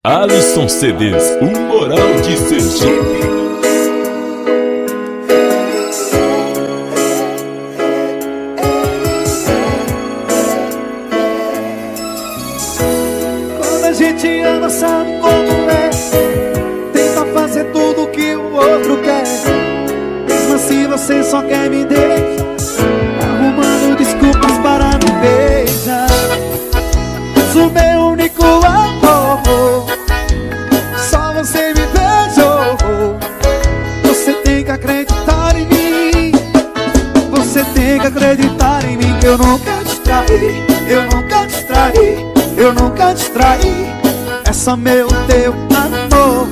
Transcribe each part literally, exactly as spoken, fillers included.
Alisson C Ds, o Moral de Sergipe. Quando a gente ama, sabe como é. Tenta fazer tudo que o outro quer. Mesmo assim você só quer me deixar, arrumando desculpas para me beijar. Mas o meu único amor, só você me beijou. Você tem que acreditar em mim. Você tem que acreditar em mim, que eu nunca te traí. Eu nunca te traí. Eu nunca te traí. É só meu, teu amor.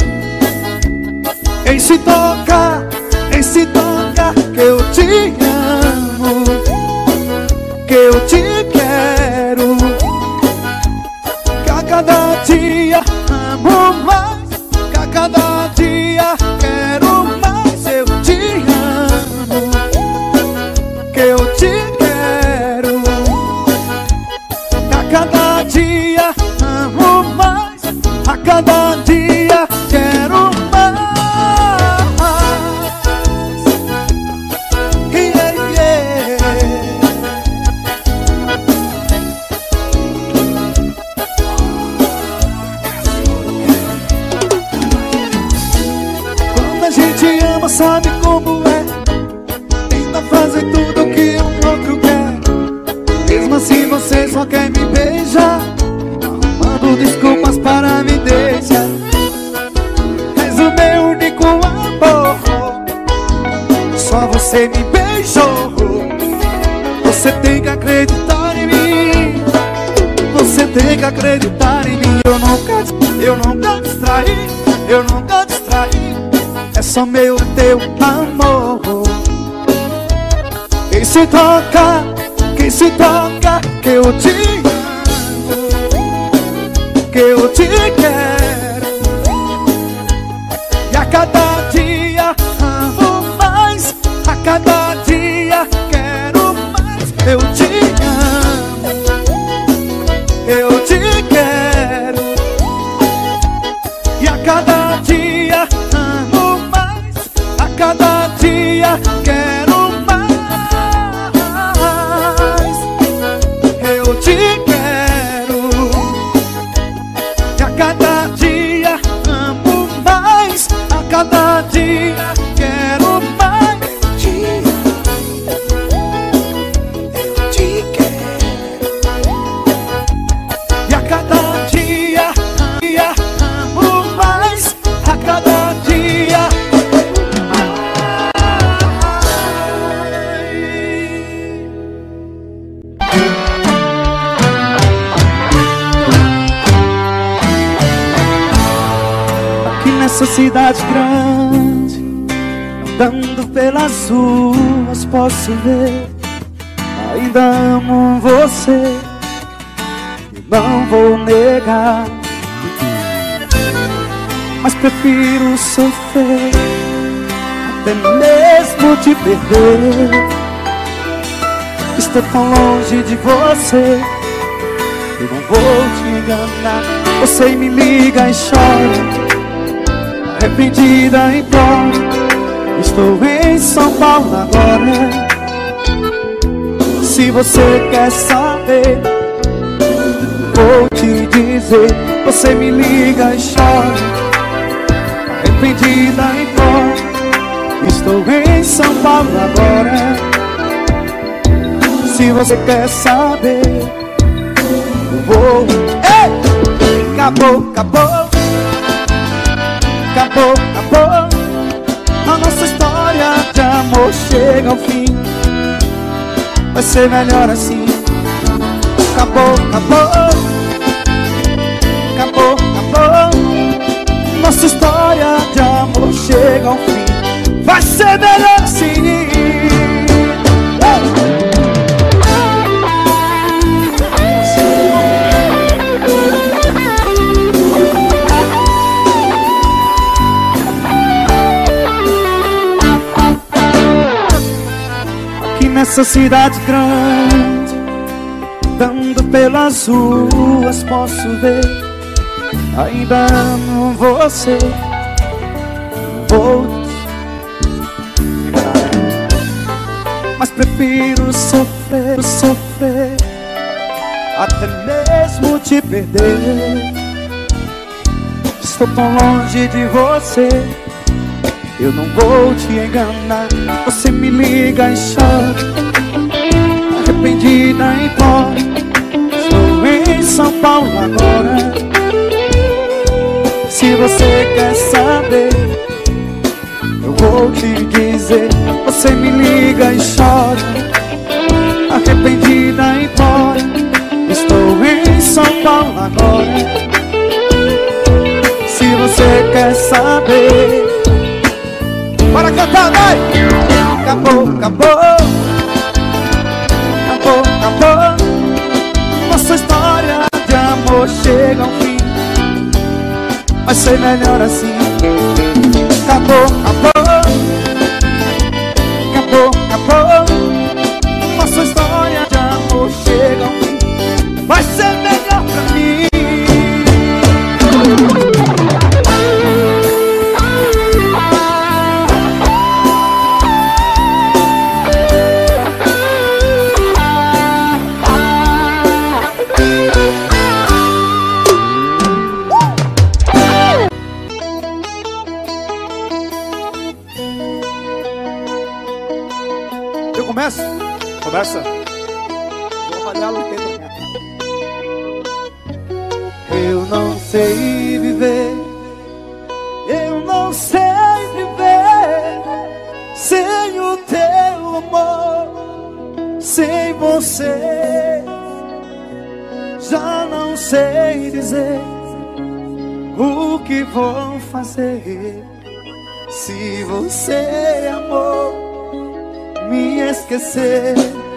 Em se tocar, em se tocar, que eu te amo, que eu te quero, que a cada dia amo mais, que a cada dia quero mais. Eu te amo, que eu te quero, que a cada dia amo mais, a cada dia quero mais. Sabe como é? Tenta fazer tudo que o outro quer. Mesmo assim você só quer me beijar, arrumando desculpas para me deixar. És o meu único amor, só você me beijou. Você tem que acreditar em mim. Você tem que acreditar em mim. Eu nunca, eu nunca te traí. Eu nunca te traí. É só meu, teu amor. Quem se toca, quem se toca, que eu te amo, que eu te quero, e a cada dia amo mais, a cada dia quero mais. Eu te amo, eu te quero, e a cada dia cada dia quero mais. Eu te quero, e a cada dia amo mais, a cada dia quero mais. Eu te quero, e a cada dia, dia amo mais, a cada dia. Nessa cidade grande, andando pelas ruas, posso ver, ainda amo você e não vou negar. Mas prefiro sofrer, até mesmo te perder. Estou tão longe de você, eu não vou te enganar. Você me liga e chora, arrependida, implora. Estou em São Paulo agora. Se você quer saber, vou te dizer. Você me liga e chora, arrependida, implora. Estou em São Paulo agora. Se você quer saber, eu vou. Ei! Acabou, acabou. Acabou, acabou. A nossa história de amor chega ao fim. Vai ser melhor assim. Acabou, acabou. Acabou, acabou. Nossa história de amor chega ao fim. Vai ser melhor assim. Nessa cidade grande, andando pelas ruas, posso ver, Ainda amo você, vou te enganar, mas prefiro sofrer, sofrer, até mesmo te perder. Estou tão longe de você, eu não vou te enganar. Você me liga e chora, arrependida e embora. Estou em São Paulo agora. Se você quer saber, eu vou te dizer. Você me liga e chora, arrependida e embora. Estou em São Paulo agora. Se você quer saber, bora cantar, vai! Acabou, acabou, acabou, acabou. Nossa história de amor chega ao fim, vai ser melhor assim. Acabou, acabou, acabou, acabou. Nossa história de amor chega ao fim, vai ser melhor pra mim. Começa? Começa. Vou ralhar o tempo. Eu não sei viver, eu não sei viver sem o teu amor, sem você. Já não sei dizer o que vou fazer se você, amor, me esquecer.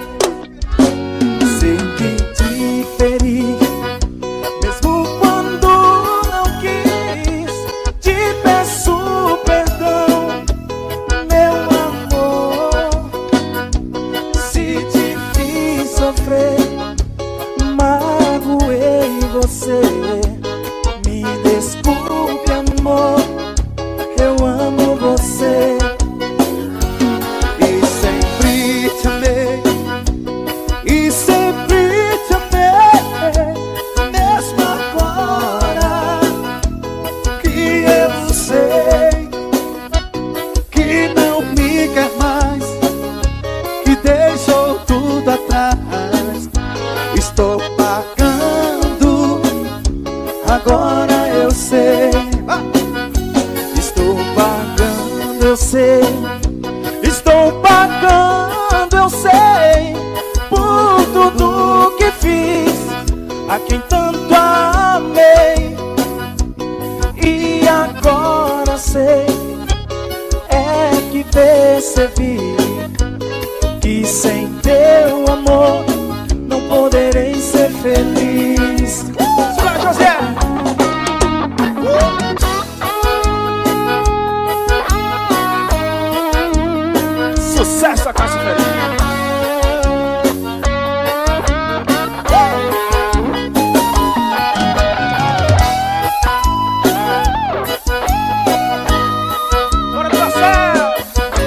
Sei que te feri, mesmo quando não quis. Te peço perdão, meu amor, se te fiz sofrer, magoei você. Me desculpe, amor, eu amo você. Estou pagando, agora eu sei. Estou pagando, eu sei. Estou pagando, eu sei, por tudo que fiz a quem tanto amei. E agora sei, é que percebi que sem teu amor não poderei ser feliz. Vai, José! Sucesso a Caixa Feliz! Bora do céu!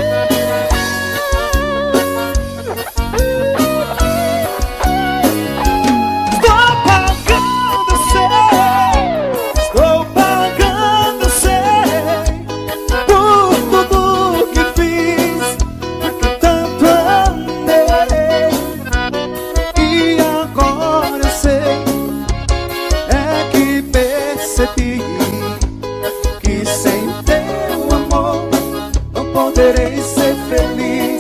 Que sem teu amor não poderei ser feliz.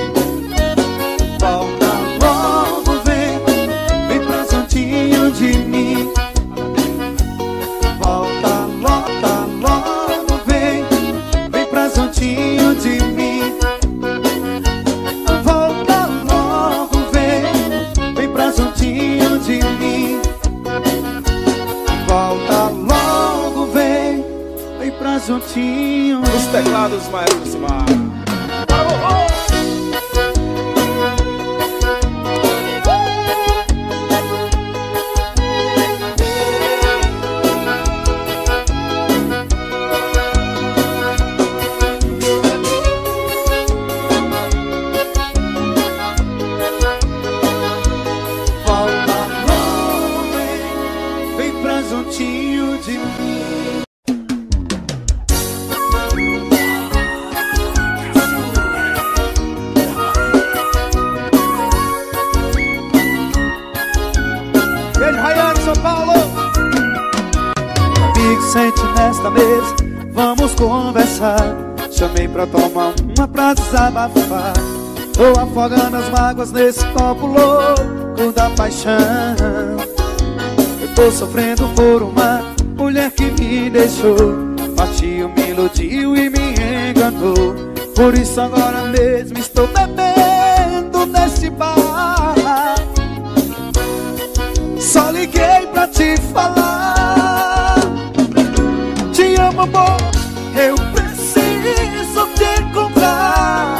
Volta logo, vem, vem pra juntinho de mim. Volta, volta logo, vem, vem pra juntinho de mim. Volta logo, vem, vem pra juntinho de mim. Volta logo, vem, vem pra juntinho. Os teclados mais aproximados. juntinho de mim. Beijo, Rayane, São Paulo. Amigo, sente nesta mesa, vamos conversar. Chamei pra tomar uma pra desabafar. Tô afogando as mágoas nesse copo louco da paixão. Eu tô sofrendo por uma mulher que me deixou, partiu, me iludiu e me enganou. Por isso agora mesmo estou bebendo nesse bar. Só liguei pra te falar: te amo, amor, eu preciso te encontrar.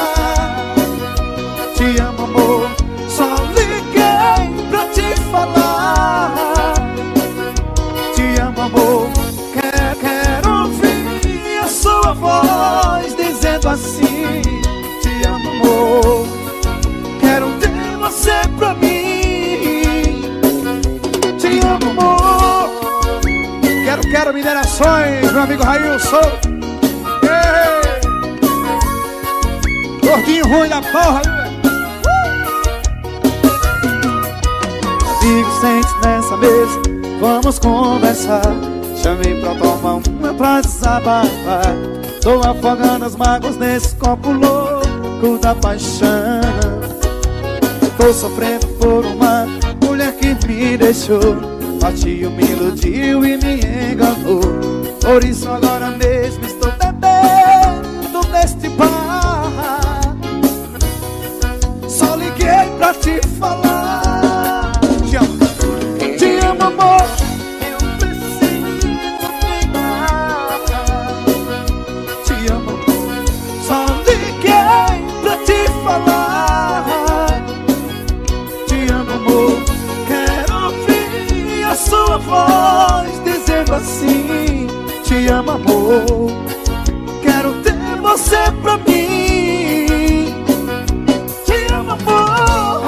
Te amo, amor, só liguei pra te falar. Te amo, amor, quero, quero ouvir a sua voz dizendo assim: te amo, amor, quero ter você pra mim. Te amo, amor. Quero, quero minerações, meu amigo Railson. Ei! Gordinho ruim da porra, viu? Amigo, sente nessa mesa, vamos conversar. Chamei pra tomar uma pra desabafar. Tô afogando as mágoas nesse copo louco da paixão. Tô sofrendo por uma mulher que me deixou, partiu, me iludiu e me enganou. Por isso agora mesmo estou bebendo neste bar. Só liguei pra te falar: te amo, te amo, amor, eu preciso te amar. Te amo, amor, só liguei pra te falar. Te amo, amor, quero ouvir a sua voz dizendo assim: te amo, amor, quero ter você pra mim. Te amo, amor.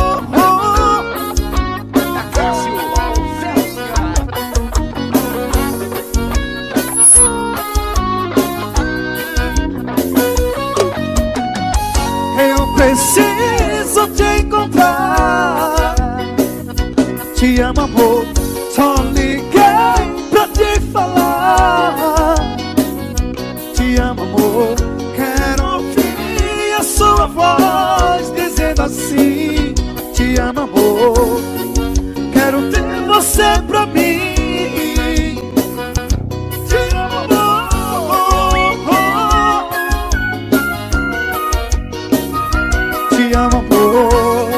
Eu preciso te encontrar. Te amo, amor, só liguei pra te falar. Te amo, amor, quero ouvir a sua voz dizendo assim: te amo, amor, quero ter você pra mim. Te amo, amor, te amo, amor.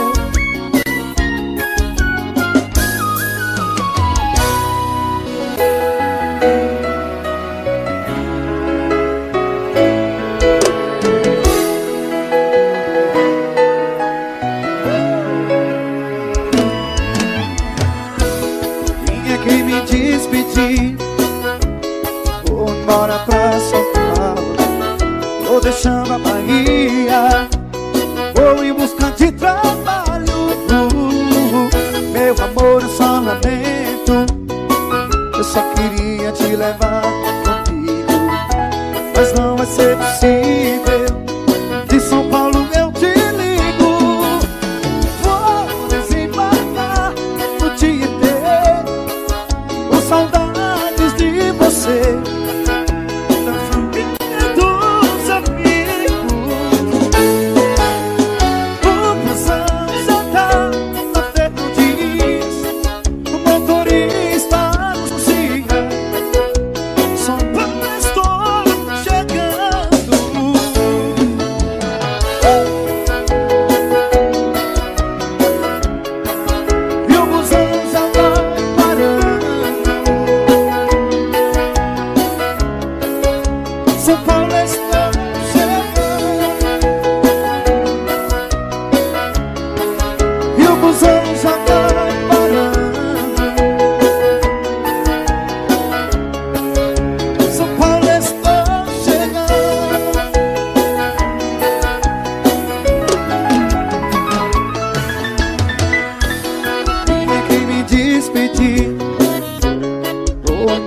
Despedir, vou embora pra São Paulo, vou deixando a Bahia, vou em busca de trabalho. Meu amor, eu só lamento, eu só queria te levar comigo, mas não vai ser possível. De São Paulo eu te ligo, vou desembarcar no Tietê. Saudades de você, da família, dos amigos. O busão já tá na frente, diz o motorista anuncia: São Paulo, estou chegando.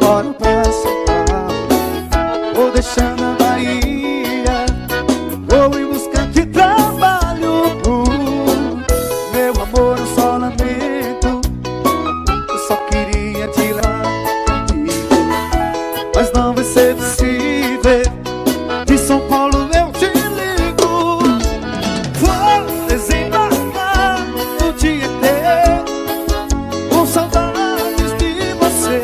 embora pra São Paulo, ou deixando a Bahia, ou em busca de trabalho. Meu amor, eu só lamento, eu só queria te levar comigo, mas não vai ser possível. De São Paulo eu te ligo, vou desembarcar no Tietê, com saudades de você.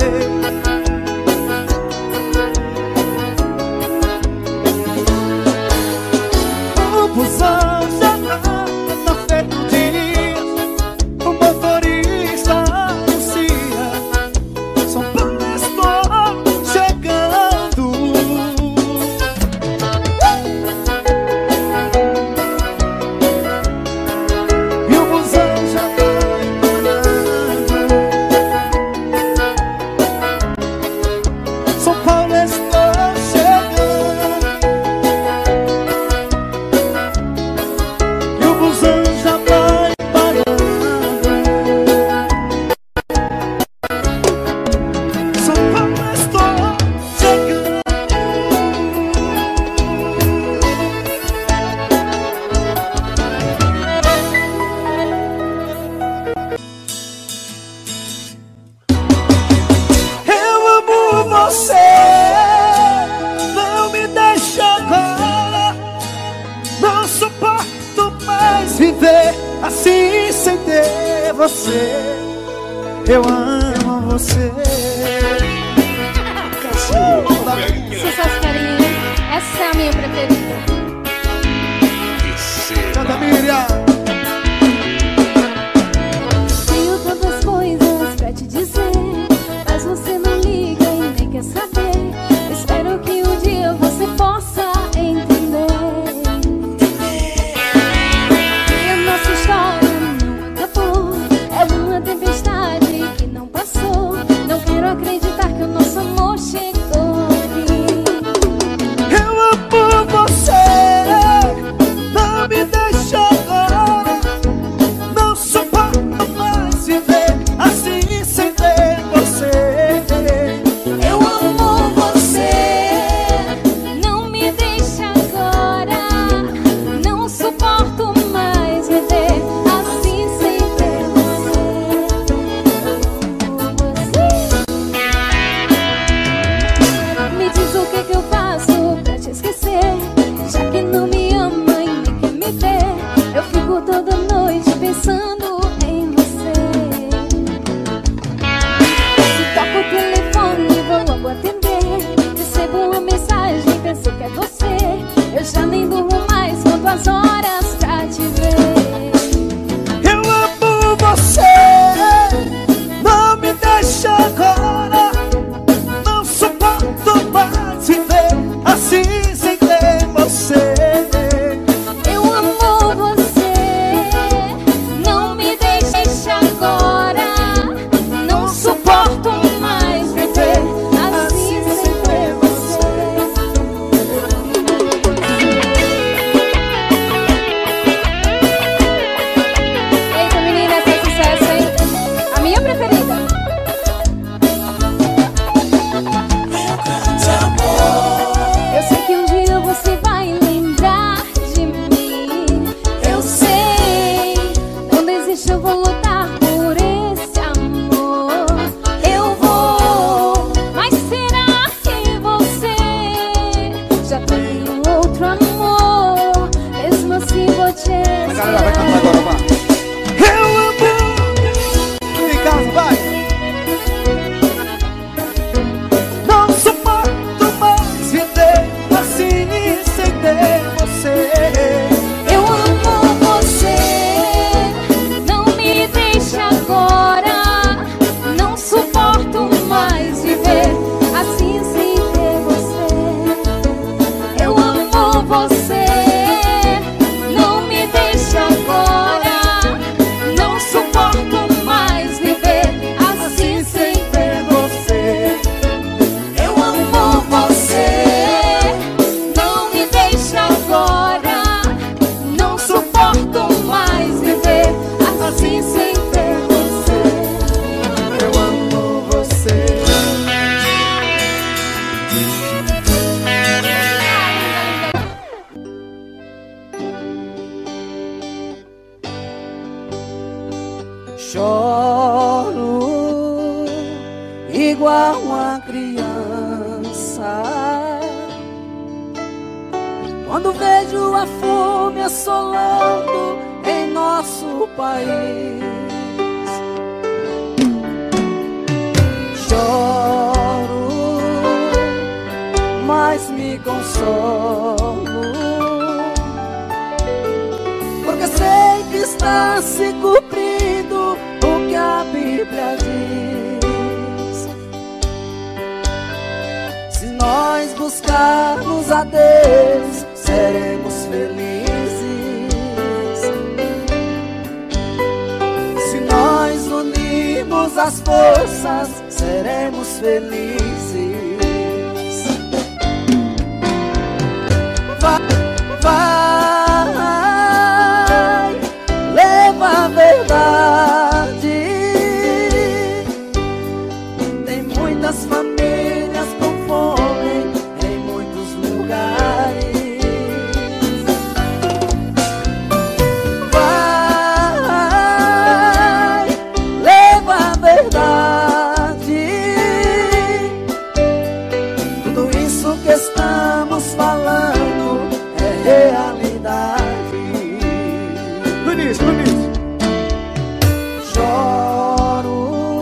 O busão já tá na frente do dia, o motorista anuncia: São Paulo, estou chegando. E o busão já vai parando. São Paulo, estou chegando. E o busão já vai parando. São Paulo, estou chegando. Eu amo você, não me deixa agora. Não suporto mais viver assim sem ter você. Eu amo você. Sucesso, carinho. Essa é a minha preferida. Canta, Miriam. Tenho tantas coisas pra te dizer, mas você não liga e nem quer saber. Espero que um dia você possa entender que a nossa história não acabou. É uma tempestade que não passou. Não quero acreditar que o nosso amor chegou ao fim. Eu amo você, não me deixa agora. Não suporto mais viver assim sem ter você. Eu amo você, não me deixa agora. Não suporto mais viver assim sem ter você. Eu amo você. igual uma criança. Quando vejo a fome assolando em nosso país, choro, mas me consolo, porque sei que está se cumprindo o que a Bíblia diz. Se nós buscarmos a Deus, seremos felizes. Se nós unirmos as forças, seremos felizes. Vai, vai, leva a verdade. Tem muitas famílias com fome em muitos lugares. Vai, leva a verdade. Tudo isso que estamos falando é realidade. No início, no início. Choro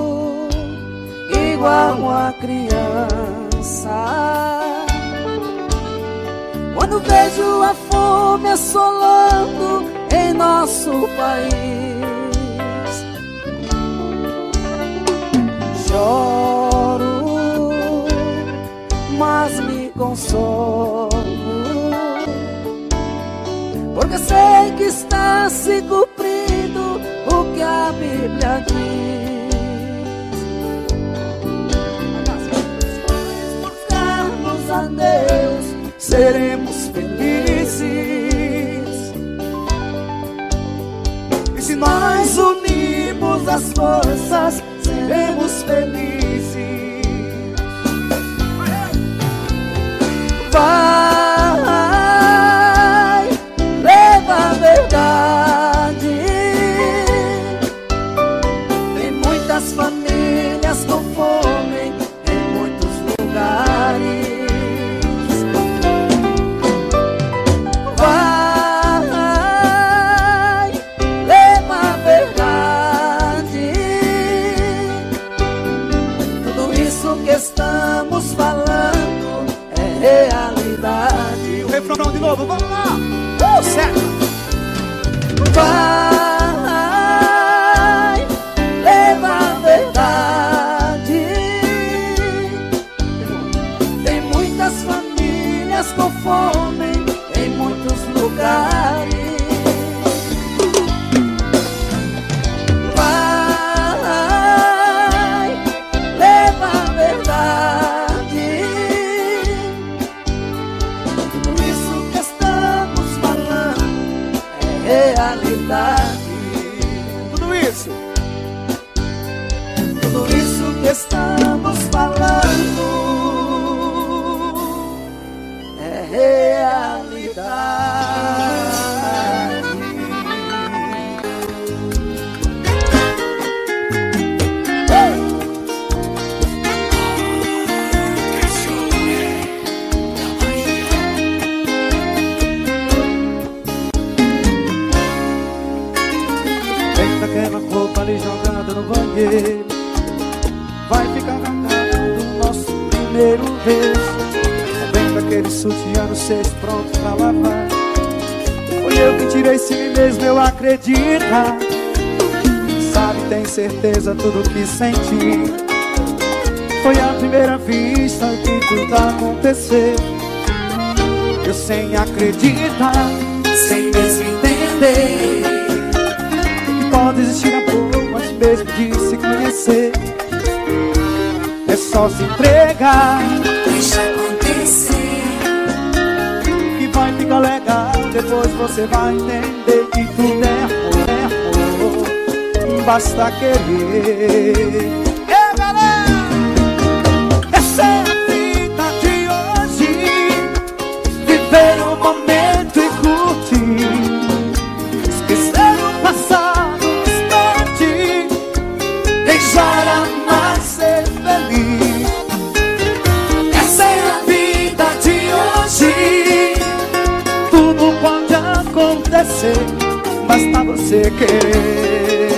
igual uma criança quando vejo a fome assolando em nosso país. Choro, mas me consolo, porque sei que está se cumprindo o que a Bíblia diz. Se buscarmos a Deus, seremos felizes. E se nós unirmos as forças, seremos felizes. Vai, leva a verdade. Tem muitas famílias com fome em muitos lugares. Vai, leva a verdade. Tudo isso que estamos falando é realidade. O refrão de novo, vamos lá! Uh, certo! Vai, leva a verdade. Tem muitas famílias com fome em muitos lugares. Vai, leva a verdade. Tudo isso que estamos falando é realidade. Tudo isso, tudo isso que estamos falando é realidade. Vem daquela roupa ali jogada no banheiro, vai ficar na cara do nosso primeiro beijo. Vem daquele sutiã no cesto pronto pra lavar, foi eu que tirei de mim mesmo, eu acredito. Sabe, tem certeza tudo que senti foi à primeira vista que tudo aconteceu. Eu sem acreditar, sem mesmo entender que pode existir amor antes mesmo de se conhecer. É só se entregar, deixa acontecer, que vai ficar legal. Depois você vai entender que tudo é amor, é amor, basta querer. É, galera, essa é a vida de hoje. Viver o momento e curtir, esquecer o passado, instante, deixar amar, ser feliz. basta você querer.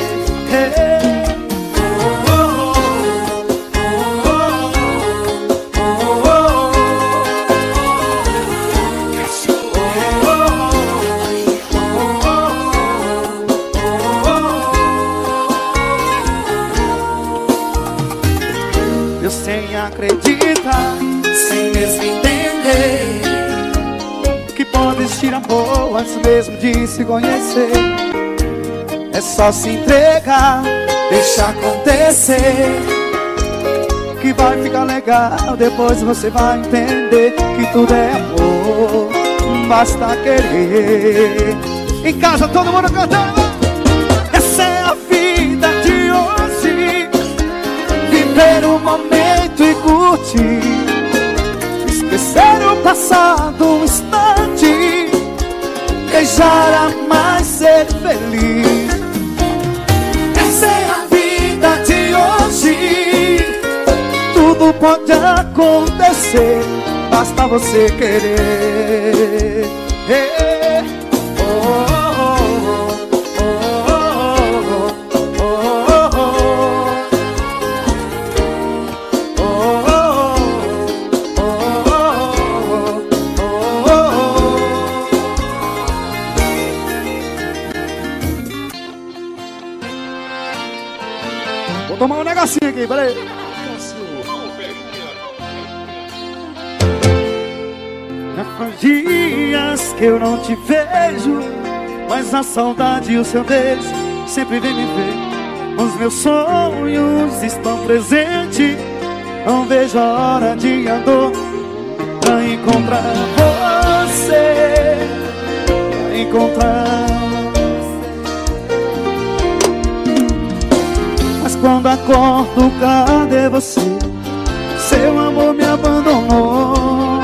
Eu sem acreditar, sem mesmo entender que pode existir amor antes mesmo de se conhecer. É só se entregar, deixa acontecer, que vai ficar legal. Depois você vai entender que tudo é amor, basta querer. Em casa todo mundo cantando. Essa é a vida de hoje, viver o momento e curtir, esquecer o passado um instante, deixar amar e ser feliz. Essa é a vida de hoje, tudo pode acontecer, basta você querer. Oh, oh, oh, oh, oh, vou tomar um negocinho aqui, peraí. Já faz dias que eu não te vejo, mas a saudade e o seu beijo sempre vem me ver. Os meus sonhos estão presentes, não vejo a hora de andar pra encontrar você, pra encontrar. Mas quando acordo, cadê você? Seu amor me abandonou.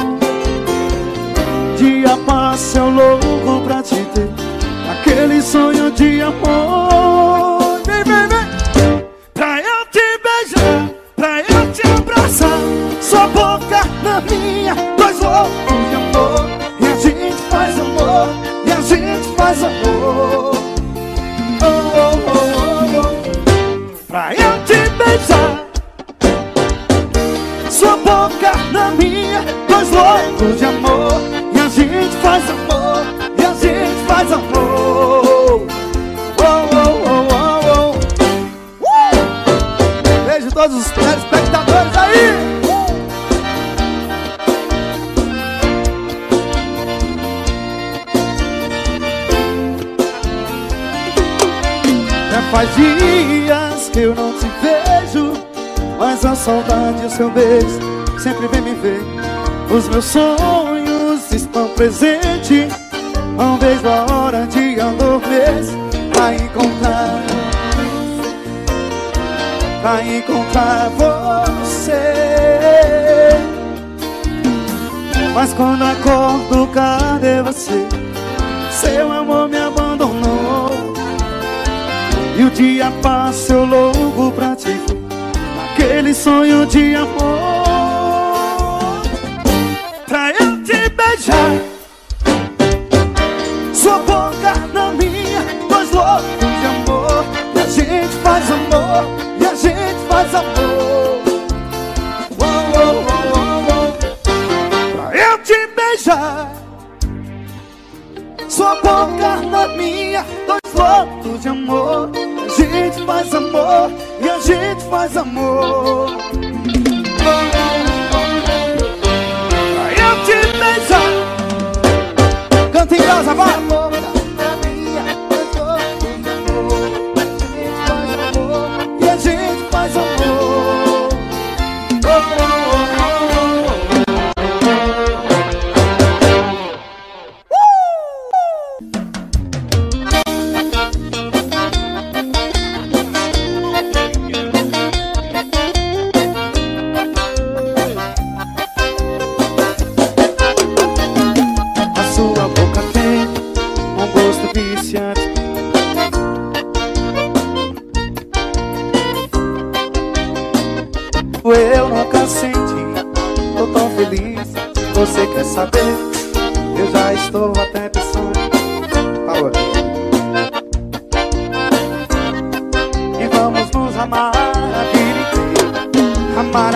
Dia passa, eu louco pra te ter, aquele sonho de amor. Vem, vem, vem, pra eu te beijar, pra eu te abraçar, sua boca na minha, dois loucos de amor. E a gente faz amor, e a gente faz amor. Oh, oh, oh, oh, oh. Pra eu te beijar, sua boca na minha, dois loucos de amor. E a gente faz amor, e a gente faz amor. Oh, oh, oh, oh, oh. Uh! Beijo todos os telespectadores aí. Já faz dias que eu não te vejo, mas a saudade e o seu beijo sempre vem me ver. Os meus sonhos estão presentes, não vejo a hora de adormecer pra encontrar, pra encontrar você. Mas quando acordo, cadê você? Seu amor me abandonou. E o dia passa, eu louco pra te ver, aquele sonho de amor. Pra eu te beijar, sua boca na minha, dois loucos de amor. E a gente faz amor, e a gente faz amor. Oh, oh, oh, oh, oh. Pra eu te beijar, sua boca na minha, dois loucos de amor. E a gente faz amor, e a gente faz amor. Oh, oh, oh, oh. Canta em casa, vai! Amor na minha, dois loucos de amor. E a gente faz amor. Oh, oh, oh, eu nunca senti, tô tão feliz. Você quer saber? Eu já estou até pensando. Por favor.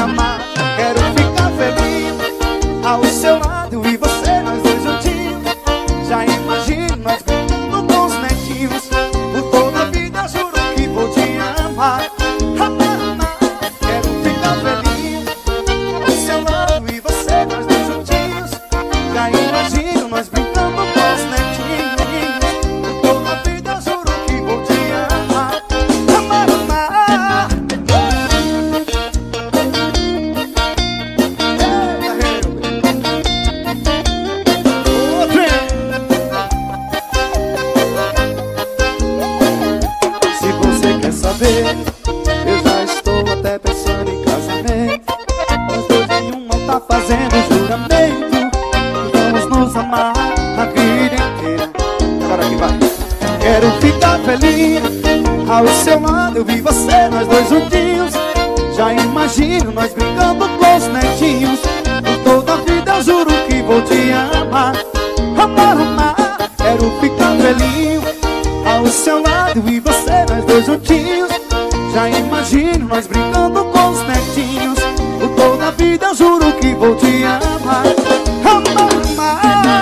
amar. Quero ficar feliz ao seu lado e você, nós dois juntinhos. Já imagino nós brincando com os netinhos. Por toda a vida juro que vou te amar. Amar, amar. Quero ficar feliz ao seu lado e você, nós dois juntinhos. Já imagino nós brincando com os netinhos. Por toda a vida juro que vou te amar. Amar, amar. Se você quer saber, eu já estou até pensando em casamento. Nós dois nenhum mal tá fazendo juramento. Vamos nos amar a vida inteira. Agora que vai. Quero ficar feliz ao seu lado, eu vi você, nós dois juntinhos. Já imagino nós brincando com os netinhos. Por toda a vida eu juro que vou te amar. Amar, amar. Quero ficar feliz ao seu lado e você, nós dois juntinhos. Já imagino nós brincando com os netinhos. Por toda a vida eu juro que vou te amar. Amar, amar.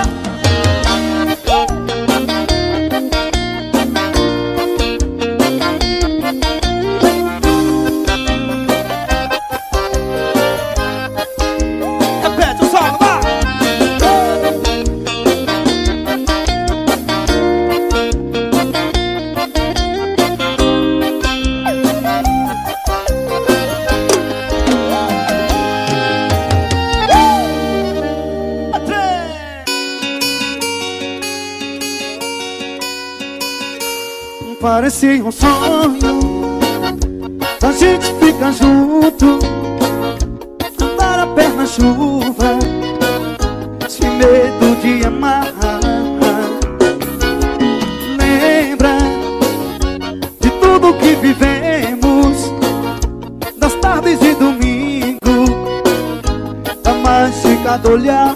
Repete o solo, vai! Parecia um sonho a gente fica junto, andar a pé na chuva, sem medo de amar. Lembra de tudo que vivemos, das tardes de domingo, da mágica do olhar.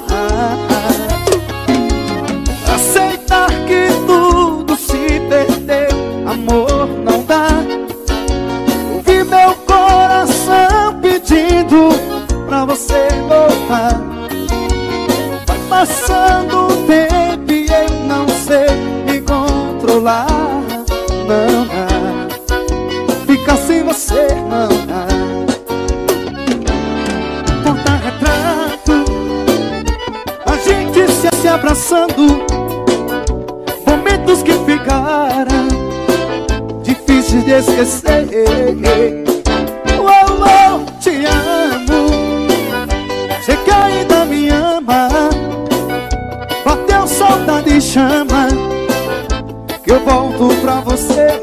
Aceitar que tudo se perdeu, amor, não dá. Ouvi meu coração pedindo pra você voltar. Vai passando o tempo e eu não sei me controlar. Não dá, ficar sem você não dá. Porta-retrato, a gente se, se abraçando, momentos que ficaram difíceis de esquecer. Oh, oh, te amo, sei que ainda me ama. Bateu saudade e chama, que eu volto pra você.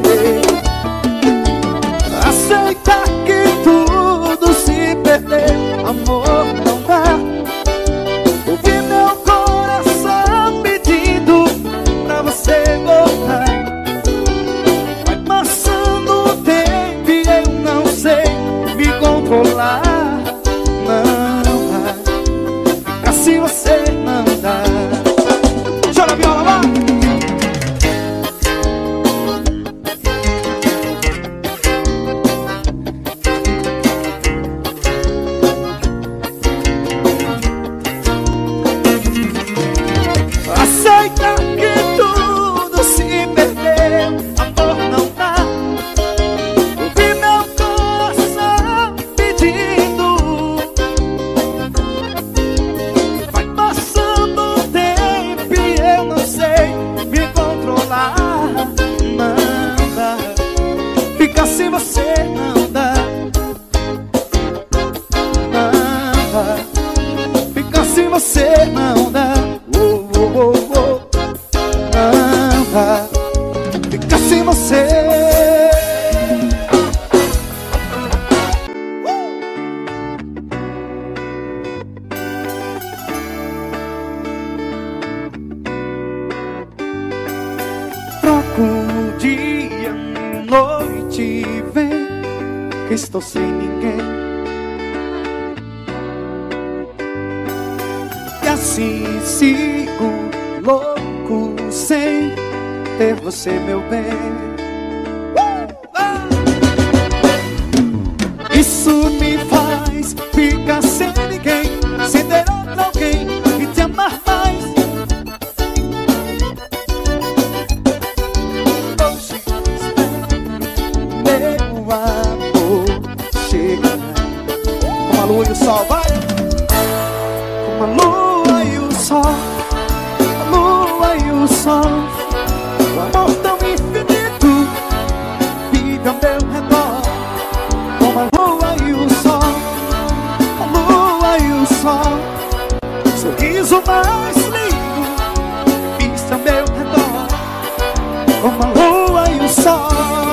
Aceitar que tudo se perdeu, amor, não dá. Ouvi meu coração pedindo pra você voltar. Vai passando o tempo e eu não sei me controlar. Não dá, ficar sem você não dá. Chora a viola, vai! Aceita que tudo se perdeu, amor, não dá. Ouvi meu coração pedindo. Vai passando o tempo e eu não sei me controlar. Não dá, ficar sem você não dá. Não dá, ficar sem você não dá. Oh, oh, oh, oh. Não dá, ficar sem você. Troco um dia, noite, vem, que estou sem ninguém. E assim sigo louco sem ter você, meu bem. Uh! Ah! Isso me faz lua e o sol, vai! Como a lua e o sol, a lua e o sol, o amor tão infinito vive ao meu redor. Como a lua e o sol, a lua e o sol, sorriso mais lindo vista ao meu redor. Como a lua e o sol.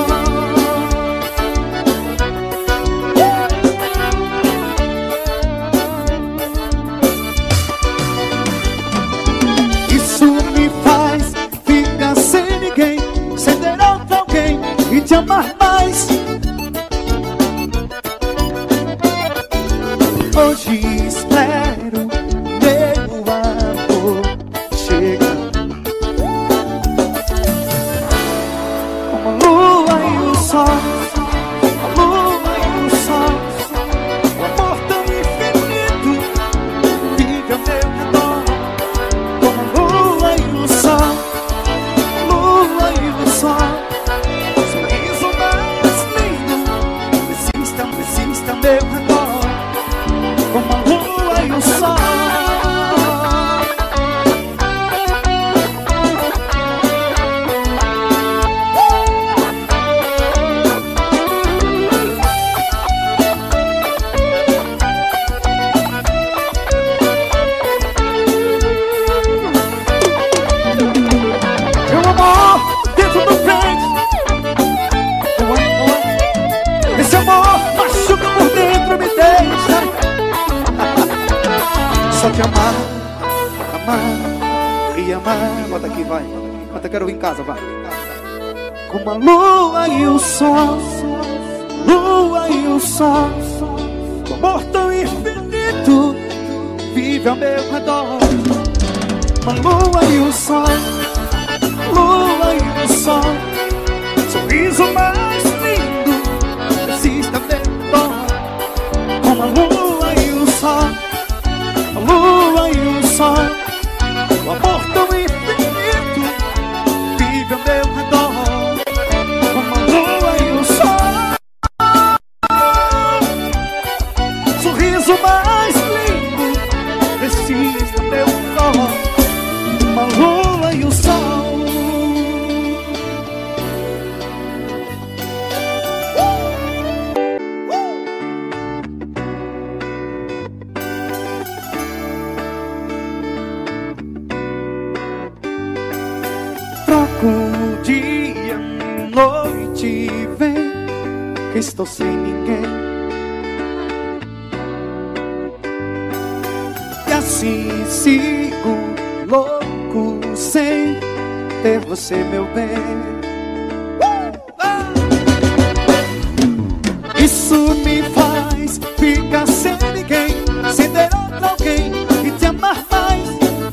Te amar mais. Hoje espero meu amor chegar. Como a lua e o sol, a lua e o sol, o amor tão infinito vive ao meu redor. Como a lua e o sol, a lua e o sol, meu redor, como a lua e o sol. Meu amor dentro do peito, esse amor machuca por dentro, me deixa só te amar, amar e amar. Bota aqui, vai, bota, eu quero vir em casa, vai. Como a lua e o sol, lua e o sol, o amor tão infinito vive ao meu redor. Como a lua e o sol, lua e o sol, sorriso mais lindo existe ao meu redor. Como a lua e o sol, a lua e o sol, o amor tão infinito vive ao meu redor. Como a lua e o sol, sorriso mais lindo existe ao meu redor. Como a lua e o sol. Troco o dia, noite vem, que estou sem ninguém. E assim sigo louco sem ter você, meu bem. Isso me faz ficar sem ninguém, sem ter outra alguém e te amar mais.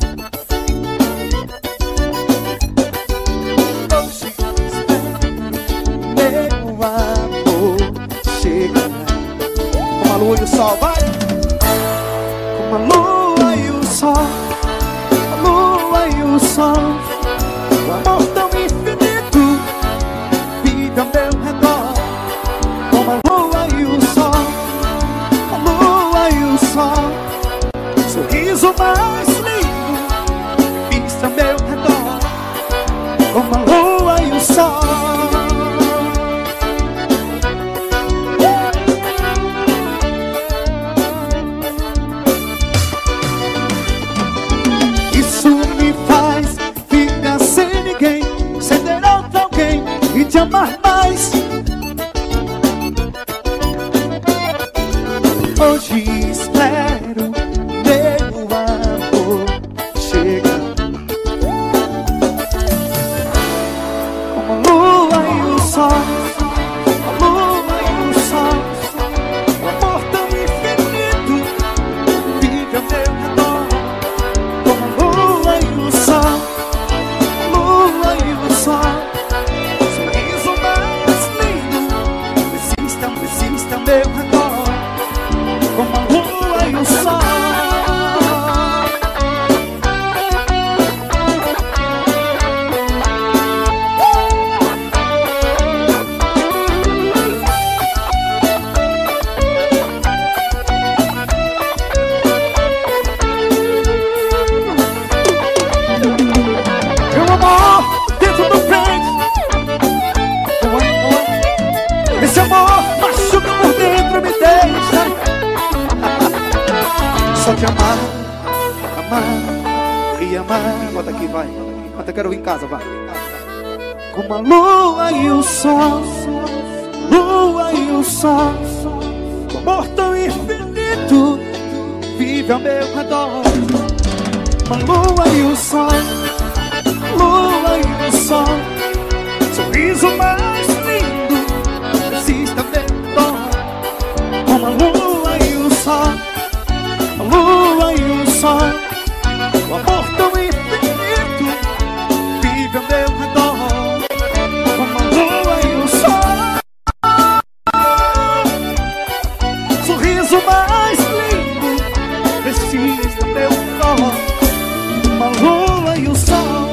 Como a lua e o sol, vai! Como a lua e o sol, a lua e o sol, o amor tão infinito vive ao meu redor. Como a lua e o sol, a lua e o sol, sorriso mais lindo vista ao meu redor. Como a lua e o sol. Te amar mais. Hoje espero meu amor chegar. Como a lua e o sol, a lua e o sol, o amor tão infinito vive ao meu redor. Como a lua e o sol, a lua e o sol, existe ao meu redor. Como a lua e o só te amar, amar e amar. Bota aqui, vai. Bota, eu quero vir em casa, vai. Como a lua e o sol, lua e o sol, o amor tão infinito vive ao meu redor. Uma lua e o sol, lua e o sol, sorriso mais lindo existe ao meu redor. Como a lua e o sol, a lua e o sol, o amor tão infinito vive ao meu redor. Como a lua e o sol, sorriso mais lindo existe ao meu redor. Uma lua e o sol.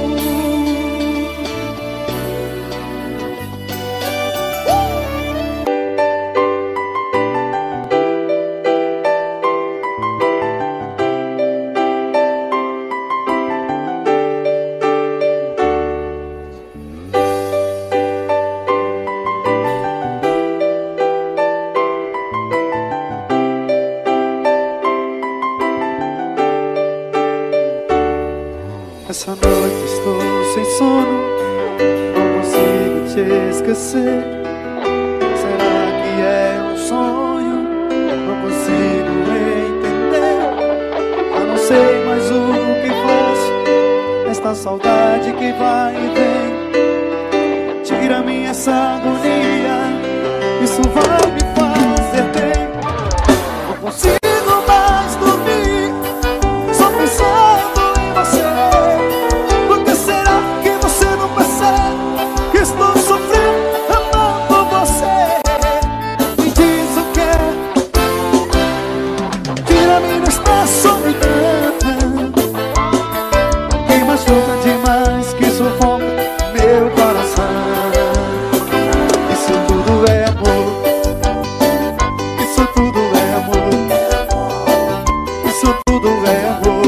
Essa noite estou sem sono, não consigo te esquecer. Será que é um sonho? Não consigo entender. Eu não sei mais o que faço, esta saudade que vai e vem. Tira-me essa agonia, isso vai me fazer bem. Não consigo mais dormir, só pensando em você. Estou sofrendo, amando você. Me diz o que é, tira-me desta solidão que machuca demais, que sufoca meu coração. Isso tudo é amor, isso tudo é amor, isso tudo é amor.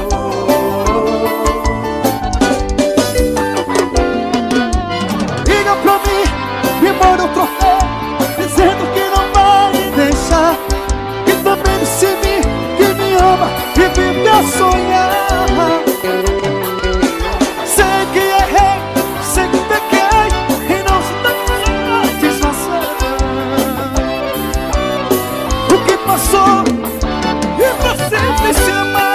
Me manda um troféu dizendo que não vai me deixar, que também disse em mim que me ama e vive a sonhar. Sei que errei, sei que pequei e não se dá satisfação. O que passou e você fez se amar.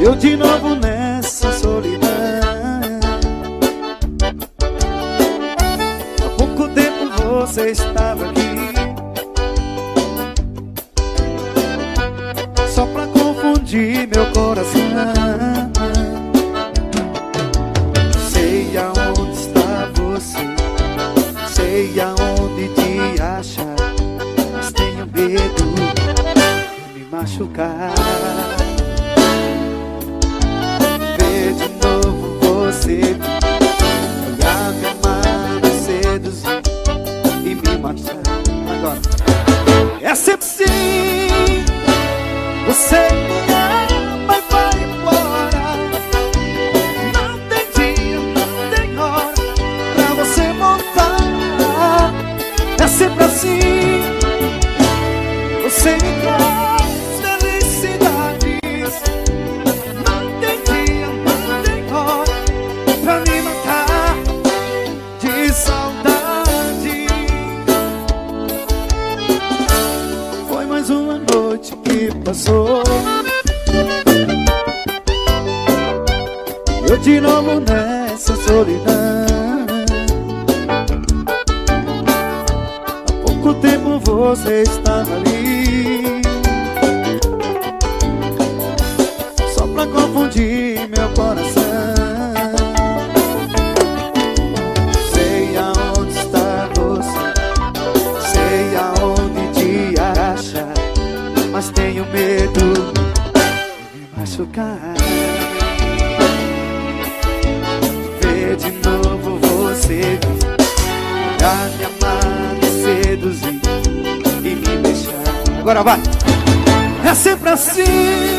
Eu de novo nessa solidão. Há pouco tempo você estava aqui, só pra confundir meu coração. Sei aonde está você, sei aonde te achar, mas tenho medo de me machucar. Ver de novo você olhar, me amar, me seduzir e me matar. Agora é sempre assim. Você me ama e vai embora. Não tem dia, não tem hora pra você voltar. É sempre assim. Você me traz felicidades. Não tem dia, não tem hora pra me matar de saudade. Foi mais uma noite que passou, eu de novo nessa solidão. Há pouco tempo você estava ali, só pra confundir meu coração. Sei aonde está você, sei aonde te achar, mas tenho medo de me machucar. Ver de novo você olhar, me amar, me seduzir e me deixar. Agora vai! É sempre assim.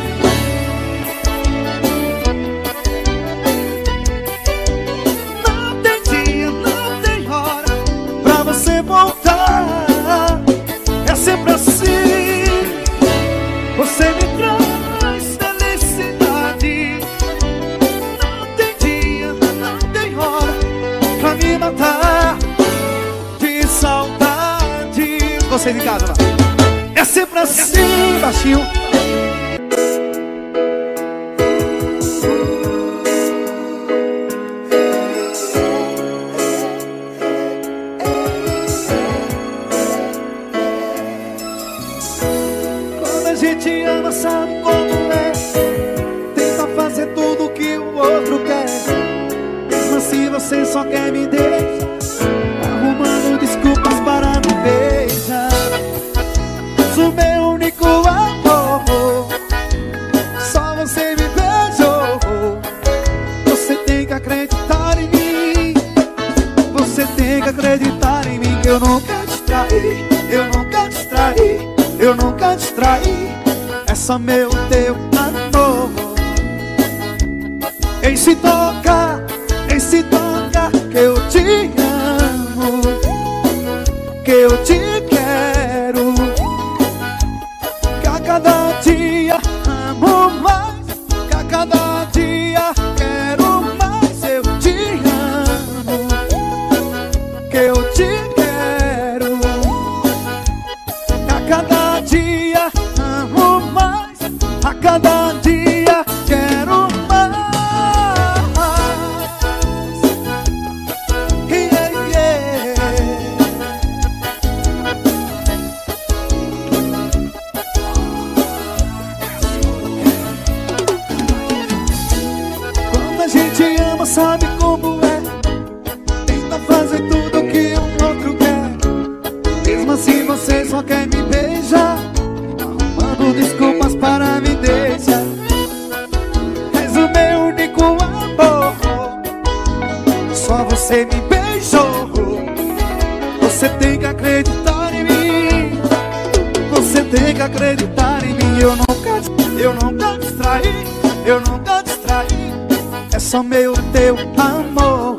Não tem dia, não tem hora pra você voltar. É sempre assim. Você me traz felicidade. Não tem dia, não tem hora pra me matar de saudade. Vocês em casa, vai. É sempre assim, baixinho. Quando a gente ama, sabe como é. Tenta fazer tudo que o outro quer, mesmo assim você só quer me deixar, arrumando desculpas para me beijar. O meu único amor, só você me beijou. Você tem que acreditar em mim. Você tem que acreditar em mim, que eu nunca te traí, eu nunca te traí, eu nunca te traí. É só meu, teu amor. Em se tocar, em se tocar, que eu te amo, que eu te quero. Cada dia amo mais, que a cada dia quero mais. Eu te amo, que eu te quero. A cada dia amo mais, a cada dia quero mais. Yeah, yeah. Quando a gente ama, sabe como é. Tenta fazer tudo que o outro quer, mesmo assim você só quer me beijar, arrumando desculpas para me deixar. És o meu único amor, só você me beijou. Você tem que acreditar em mim. Você tem que acreditar em mim. Eu nunca, eu nunca te traí, eu nunca te traí. É só meu, teu amor.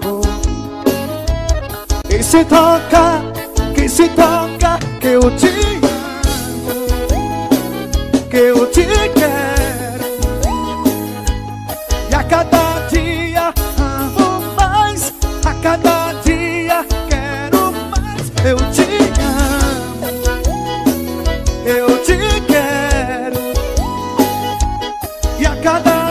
Quem se toca, quem se toca, que eu te amo, que eu te quero. E a cada dia amo mais, a cada dia quero mais. Eu te amo, eu te quero. E a cada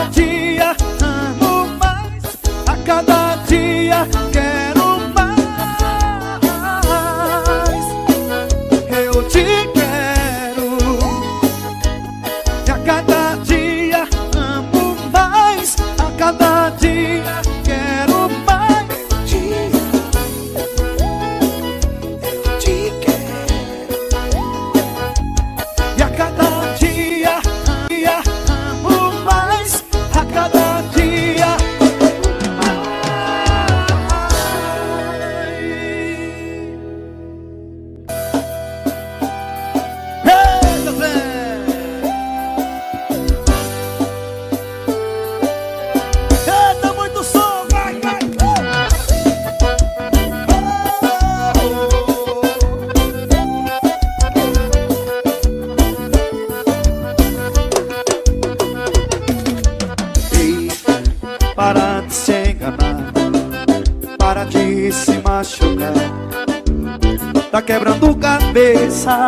cabeça.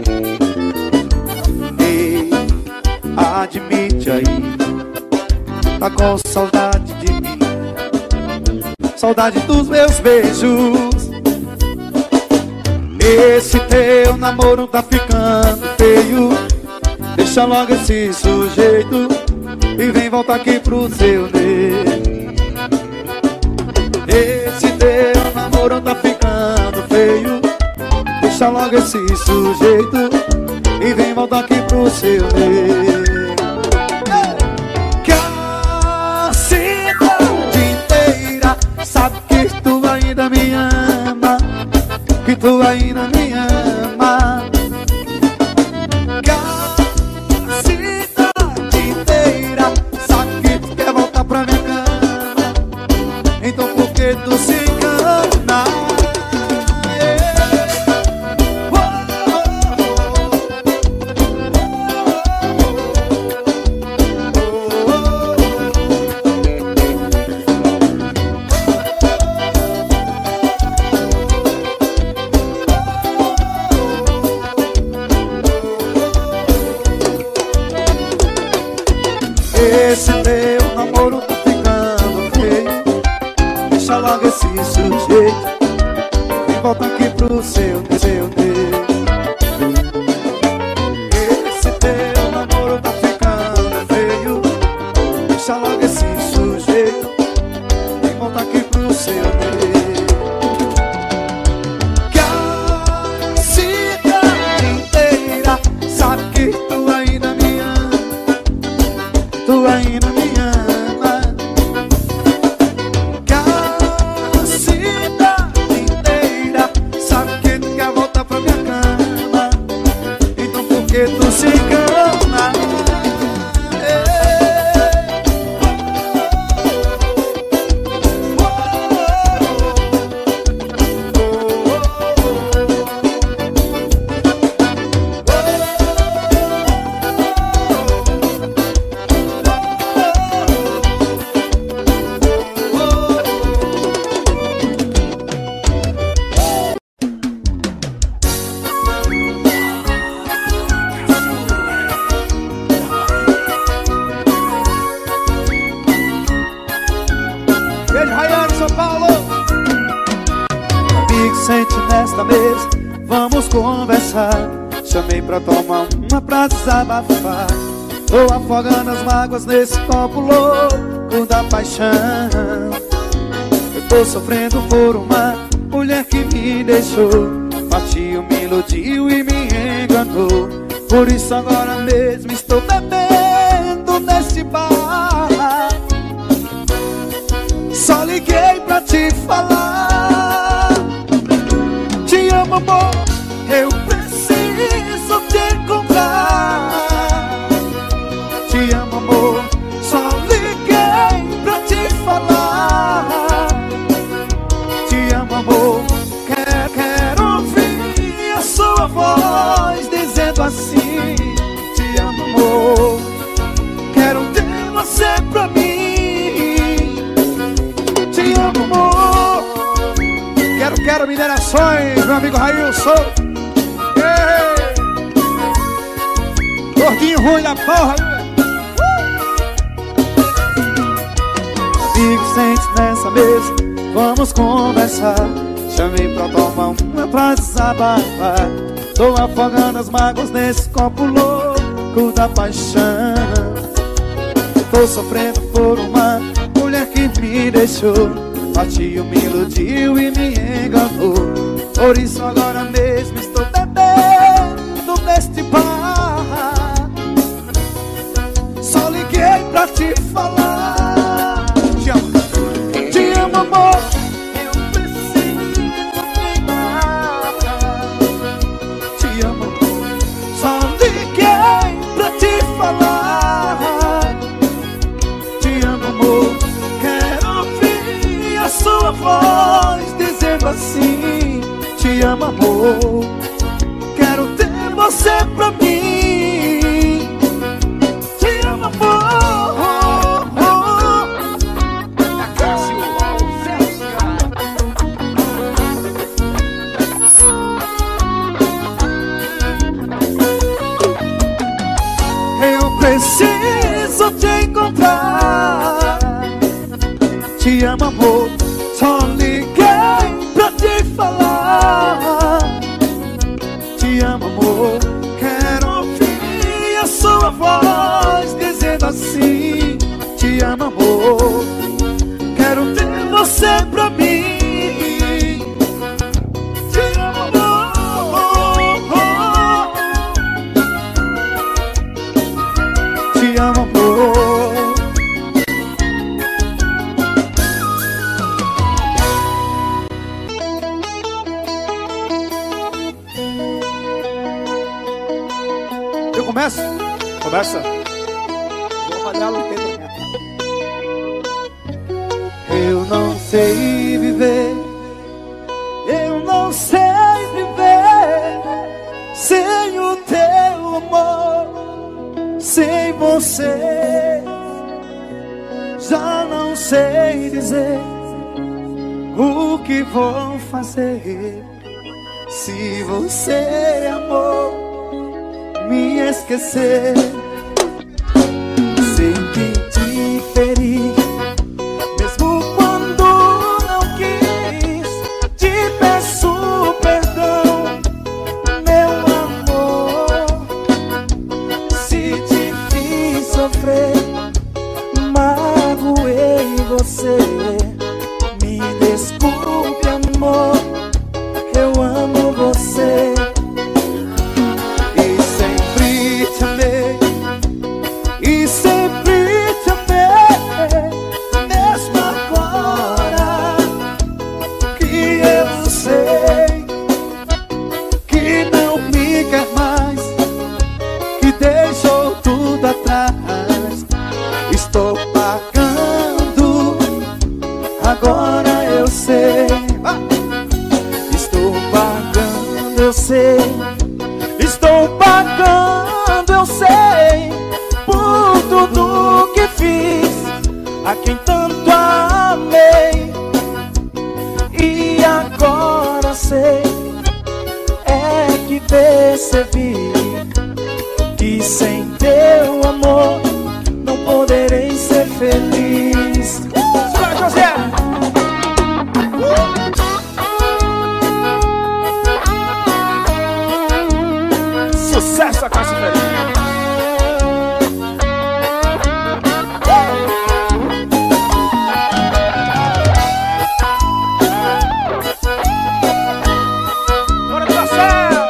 Ei, admite aí, tá com saudade de mim, saudade dos meus beijos. Esse teu namoro tá ficando feio, deixa logo esse sujeito e vem voltar aqui pro seu ner. Esse teu namoro tá ficando feio, deixa logo esse sujeito e vem voltar aqui pro seu ner. Que a cidade inteira sabe que tu ainda me ama, que tu ainda me ama. Que a cidade inteira sabe que tu quer voltar pra minha cama, então por que tu se engana? Esse teu namoro tá ficando feio, deixa logo esse sujeito e volta aqui pro seu, seu Deus. Esse teu namoro tá ficando feio, deixa logo esse sujeito e volta aqui pro seu Deus. Que a cidade inteira sabe que tu ainda me ama, tu ainda me ama. Que a cidade inteira sabe que tu quer voltar pra minha cama, então por que tu se engana? Beijo, Raiane, São Paulo. Amigo, sente nesta mesa, vamos conversar. Chamei pra tomar uma pra desabafar. Tô afogando as mágoas nesse copo louco da paixão. Eu tô sofrendo por uma mulher que me deixou, partiu, me iludiu e me enganou. Por isso agora mesmo estou bebendo nesse bar. Só liguei pra te falar, te amo, amor, eu preciso te encontrar. Te amo, amor, só liguei pra te falar. Te amo, amor, quero, quero ouvir a sua voz dizendo assim: te amo, amor, quero ter você pra mim. Te amo, amor, quero, quero minerações, meu amigo Railson. Ei, gordinho ruim da porra. Amigo, sente nessa mesa, vamos conversar. Chamei pra tomar uma pra desabafar. Tô afogando as mágoas nesse copo louco da paixão. Tô sofrendo por uma mulher que me deixou, partiu, me iludiu e me enganou. Por isso agora mesmo estou bebendo neste bar. Só liguei pra te falar. Te amo, te amo, amor, eu preciso te amar. Te amo, amor, só liguei pra te falar. Te amo, amor, quero ouvir a sua voz dizendo assim: te amo, amor, quero ter você pra mim. Te amo, amor. Eu preciso te encontrar. Te amo, amor, só liguei pra te falar. Te amo, amor, quero ouvir a sua voz dizendo assim. Te amo, amor, quero ter você pra mim. Te amo, amor, te amo, amor. Eu começo? Começa. Vou falhar o tempo. Eu não sei viver, eu não sei viver sem o teu amor, sem você. Já não sei dizer o que vou fazer se você, amor, me esquecer. Sei que te feri, mesmo quando não quis. Te peço perdão, meu amor, se te fiz sofrer, magoei você. Me desculpe, amor, eu amo você. E sempre te amei, e sempre te amei, mesmo agora que eu sei que não me quer mais, que deixou tudo atrás. Estou pagando, agora eu sei. Ah! Estou pagando, eu sei. Estou pagando, eu sei, por tudo que fiz a quem tanto amei. E agora sei, é que percebi que sem teu amor não poderei ser feliz. Vai, José! Sucesso a Cássia Ferreira. Bora pra céu!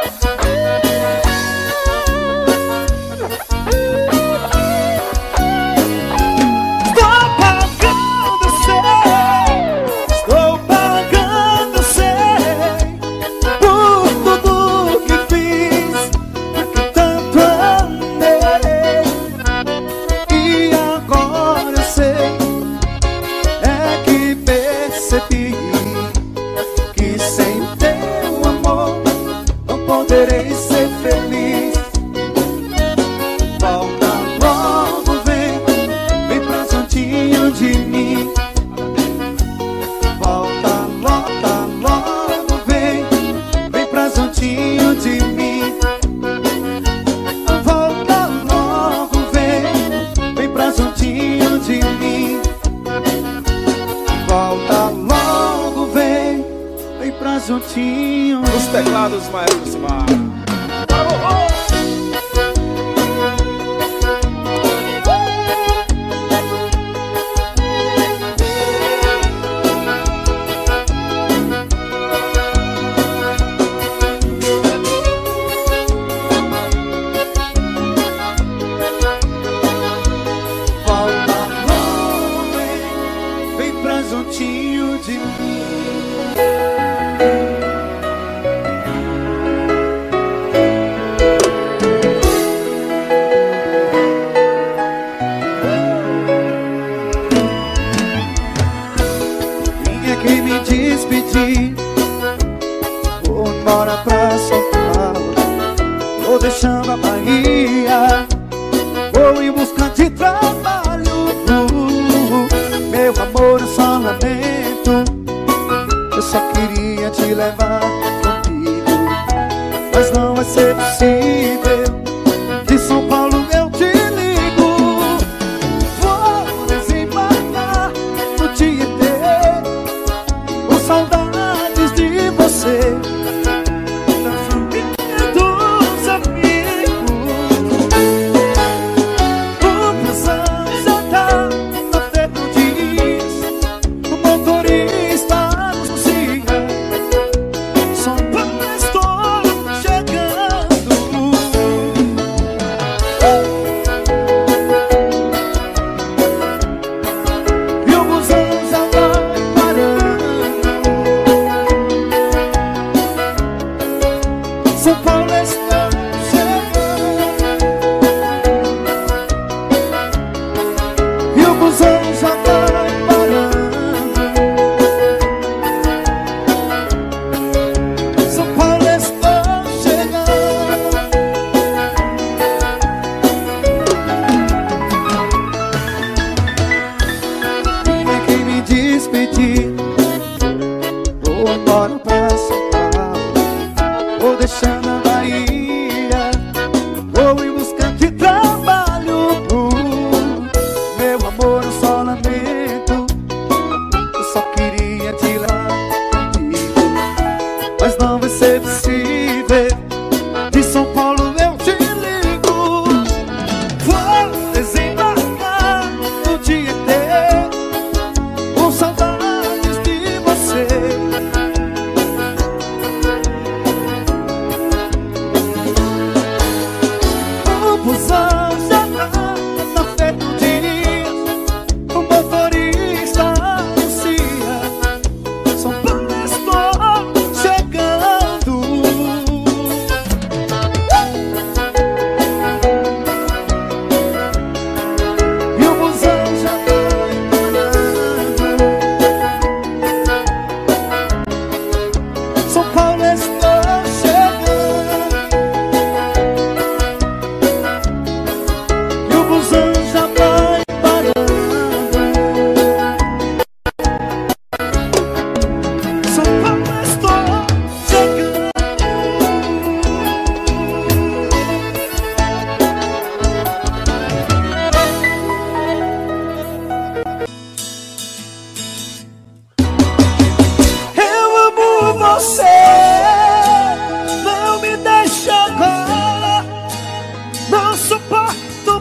Estou pagando, eu sei. Estou pagando, eu sei, por tudo que fiz, que tanto amei. E agora eu sei, é que percebi que sem teu amor não poderei ser feliz. Volta logo, vem, vem pra juntinho de mim. Volta, volta logo, vem, vem pra juntinho de mim. Volta logo, vem, vem pra juntinho de mim. Volta logo, vem, vem pra juntinho. Os teclados, Maestro Simar. Volta logo, vem, vem pra juntinho de mim.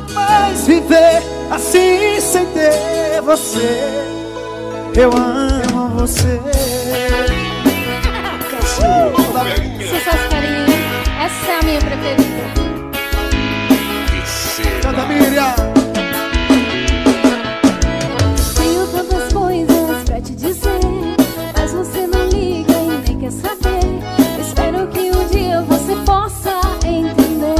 mais viver assim sem ter você. Eu amo você. Sucesso, carinho. Essa é a minha preferida. Canta, Miriam. Tenho tantas coisas pra te dizer, mas você não liga e nem quer saber. Espero que um dia você possa entender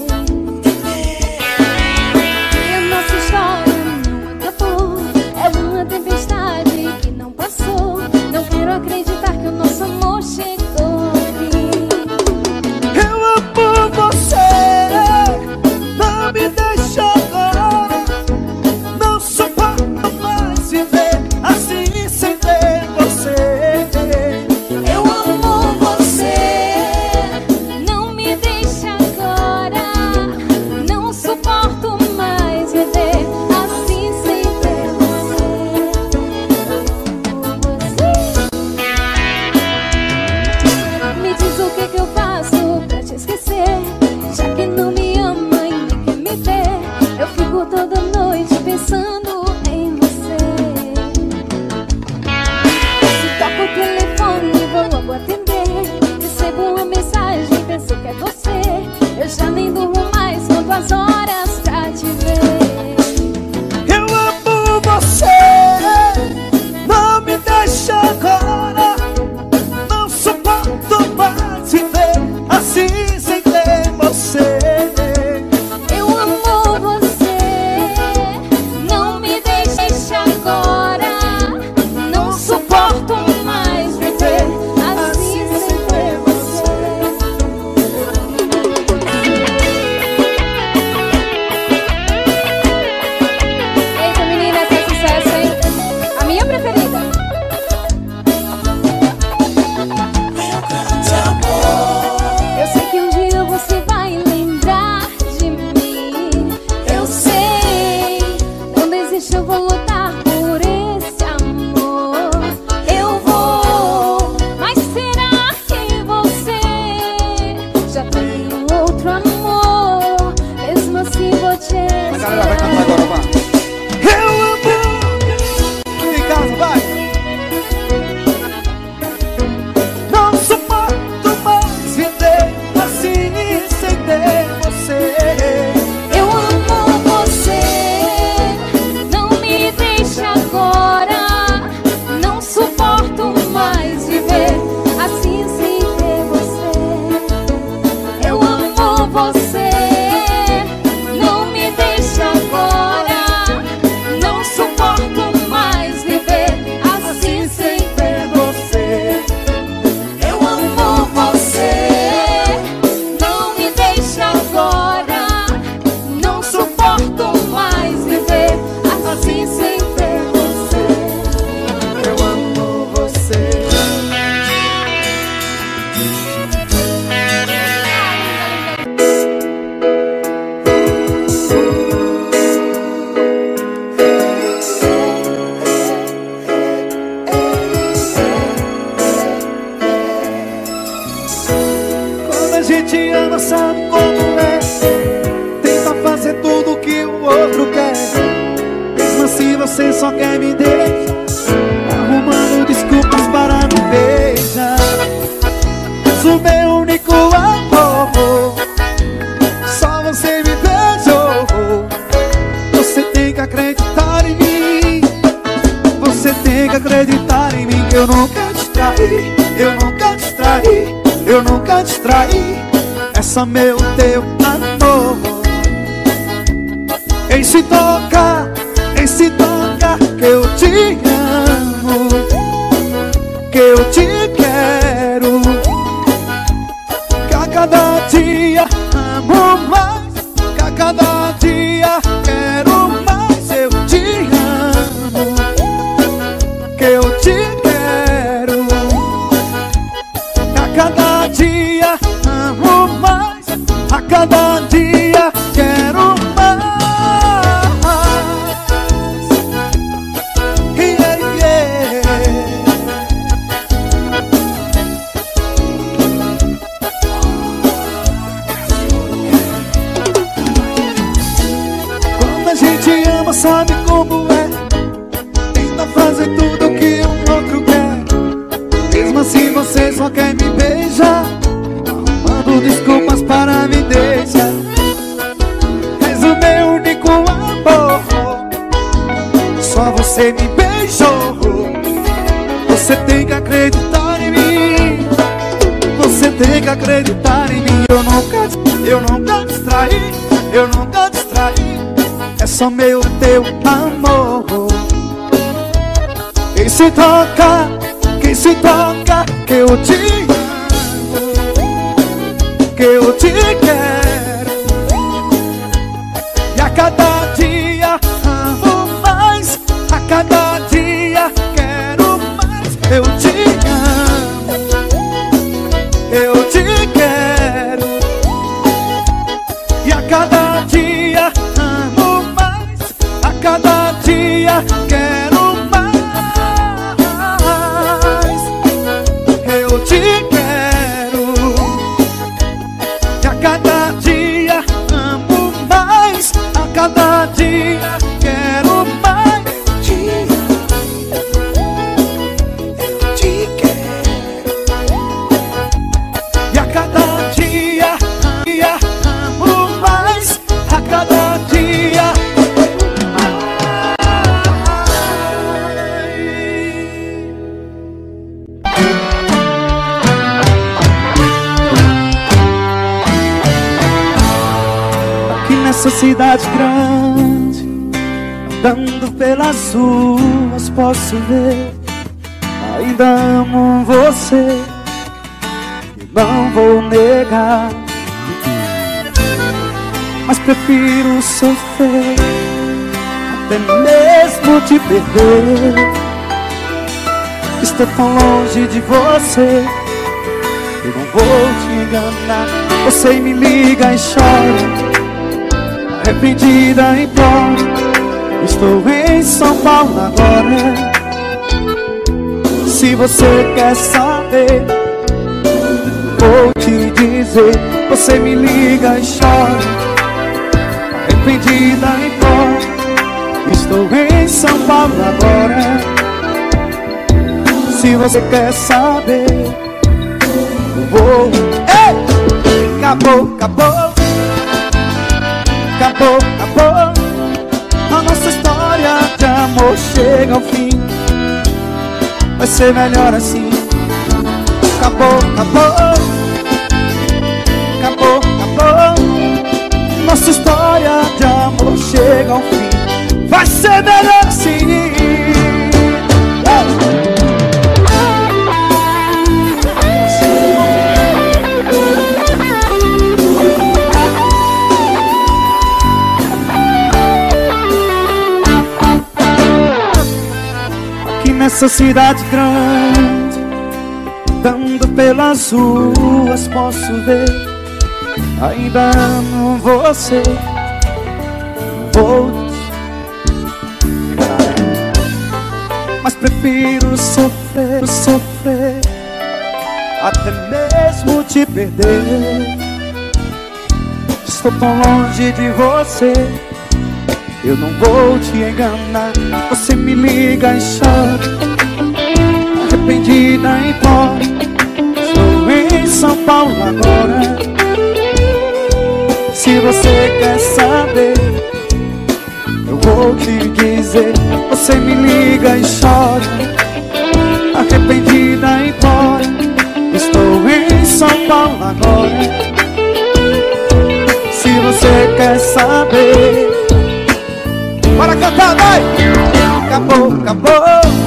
que a nossa história não acabou. É uma tempestade que não passou. Não quero acreditar que o nosso amor chegou ao fim. Eu amo você, não me deixa agora. Não suporto mais viver assim sem ter você. Eu amo você, não me deixa agora. Não suporto mais viver assim sem ter você. Me diz o que que eu faço pra te esquecer, já que não me ama e nem quer me ver. Eu fico toda noite pensando em você. Se toco o telefone, vou logo atender. Recebo uma mensagem, penso que é você. Eu já nem durmo mais, conto as horas pra te ver. Eu amo você, não me deixa agora. Não suporto mais viver assim sem ter você. Eu amo você, não me deixe agora. Não suporto mais viver assim sem ter você. Eita, menina, esse é sucesso, hein? A minha preferida. Eu sei que um dia você vai lembrar de mim. Eu sei, não desiste, eu vou lutar por esse amor. Eu vou, mas será que você já tem um outro amor? Mesmo assim vou te A galera vai cantar esperar. agora, vai. Eu amo. Em casa, vai. Não suporto mais viver assim sem ter você. Eu amo você, não me deixe agora. Não suporto mais viver assim sem ter você. Eu amo você, não me deixe agora. Não suporto mais viver assim sem ter você. Eu amo você, não me deixe agora. Não suporto mais viver assim sem ter você. Eu amo você. Quando a gente ama, sabe como é. Tenta fazer tudo que o outro quer. Mesmo assim você só quer me deixar, arrumando desculpas para me beijar. És o meu único amor, só você me beijou. Você tem que acreditar em mim. Você tem que acreditar em mim, que eu nunca te traí. Eu nunca te traí, eu nunca te traí. É só meu, teu amor. Em se tocar, em se tocar, que eu te amo, que eu te quero. Que a cada dia amo mais, que a cada dia quero mais. Eu te amo, que eu te quero. Que a cada dia amo mais, a cada dia quero mais. Ela sabe como é, tenta fazer tudo que o outro quer. Mesmo assim você só quer me beijar, arrumando desculpas para me deixar. És o meu único amor, só você me beijou. Você tem que acreditar em mim, você tem que acreditar em mim. Eu nunca, eu nunca distraí, eu nunca distraí. É só meu, teu amor. Quem se toca, quem se toca, que eu te amo, que eu te quero. E a cada dia amo mais, a cada dia quero mais. Eu te amo, eu te quero. E a cada dia amo mais, a cada dia quero mais. Eu te quero. E a cada dia amo mais, a cada dia quero mais. Eu te quero. E a cada dia, dia amo mais, a cada dia. Aqui nessa cidade grande, andando pelas ruas, posso ver. Ainda amo você e não vou negar, mas prefiro sofrer até mesmo te perder. Estou tão longe de você, eu não vou te enganar. Você me liga e chora, arrependida e implora. Estou em São Paulo agora. Se você quer saber, vou te dizer. Você me liga e chora, arrependida e implora. Estou em São Paulo agora. Se você quer saber, eu vou. Ei! Acabou, acabou. Acabou, acabou. A nossa história de amor chega ao fim. Vai ser melhor assim. Acabou, acabou. Acabou, acabou. Nossa história de amor chega ao fim. Vai ser melhor assim. Nessa cidade grande, andando pelas ruas, posso ver. Ainda amo você, vou te negar, mas prefiro sofrer, sofrer até mesmo te perder. Estou tão longe de você, eu não vou te enganar. Você me liga e chora, arrependida e implora. Estou em São Paulo agora. Se você quer saber, eu vou te dizer. Você me liga e chora, arrependida e implora. Estou em São Paulo agora. Se você quer saber, bora cantar, vai! Acabou, acabou.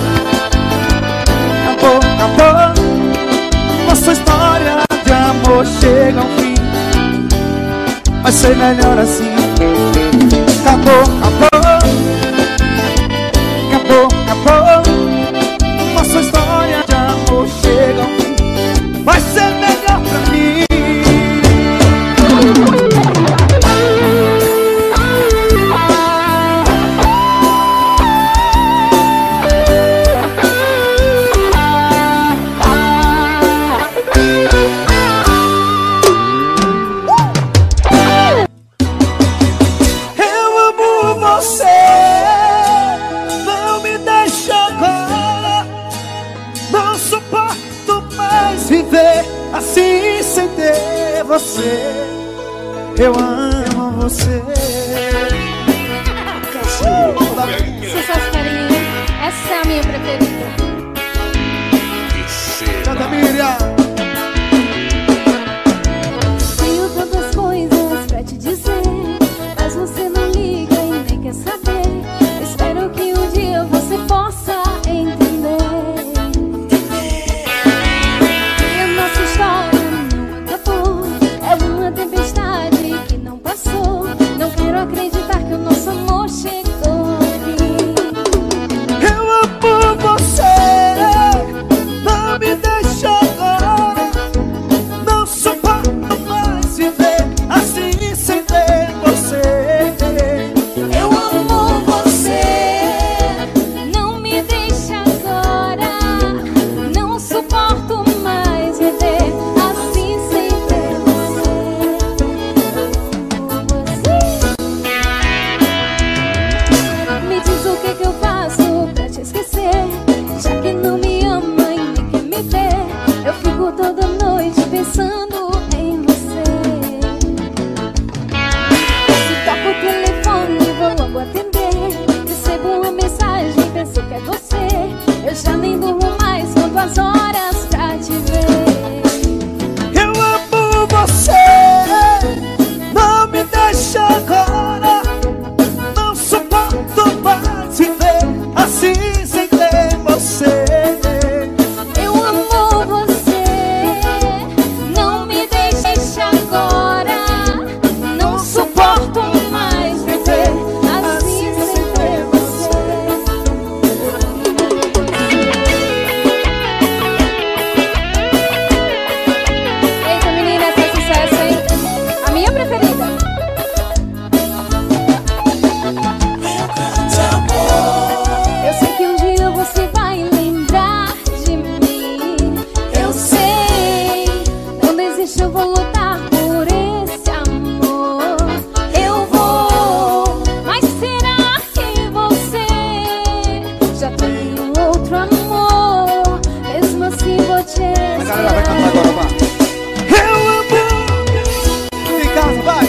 Acabou, acabou. Nossa história de amor chega ao fim. Vai ser melhor assim. Acabou, acabou. Acabou, acabou. Nossa história de amor chega ao fim. Vai ser melhor pra mim. você, eu amo você. Sucesso, carinho. Essa é a minha preferida. Canta, Miriam. Tenho tantas coisas pra te dizer, mas você não liga e nem quer saber. Espero que um dia você possa entender que a nossa história não acabou. É uma tempestade que não passou. Não quero acreditar que o nosso amor chegou ao fim. Eu amo você, não me deixa agora. Não suporto mais viver assim sem ter você. Eu amo você, não me deixa agora. Não suporto mais viver assim sem ter você. Me diz o que que eu faço pra te esquecer, já que não me ama e nem quer me ver. Eu fico toda noite pensando em você. Se toca o telefone, vou logo atender. Recebo uma mensagem, penso que é você. Eu já nem durmo mais, conto as horas pra te ver. Eu amo você, não me deixa agora. Não suporto mais viver assim sem ter você. Eu amo você, não me deixe agora. Não suporto mais viver assim sem ter você. Eita, menina, essa é sucesso, hein? A minha preferida. Eu sei que um dia você vai lembrar de mim. Eu sei, não desiste, eu vou lutar por esse amor. Eu vou, mas será que você já tem outro amor? Mesmo assim vou te A galera vai cantar esperar. agora, vai. Eu amo. Em casa, vai.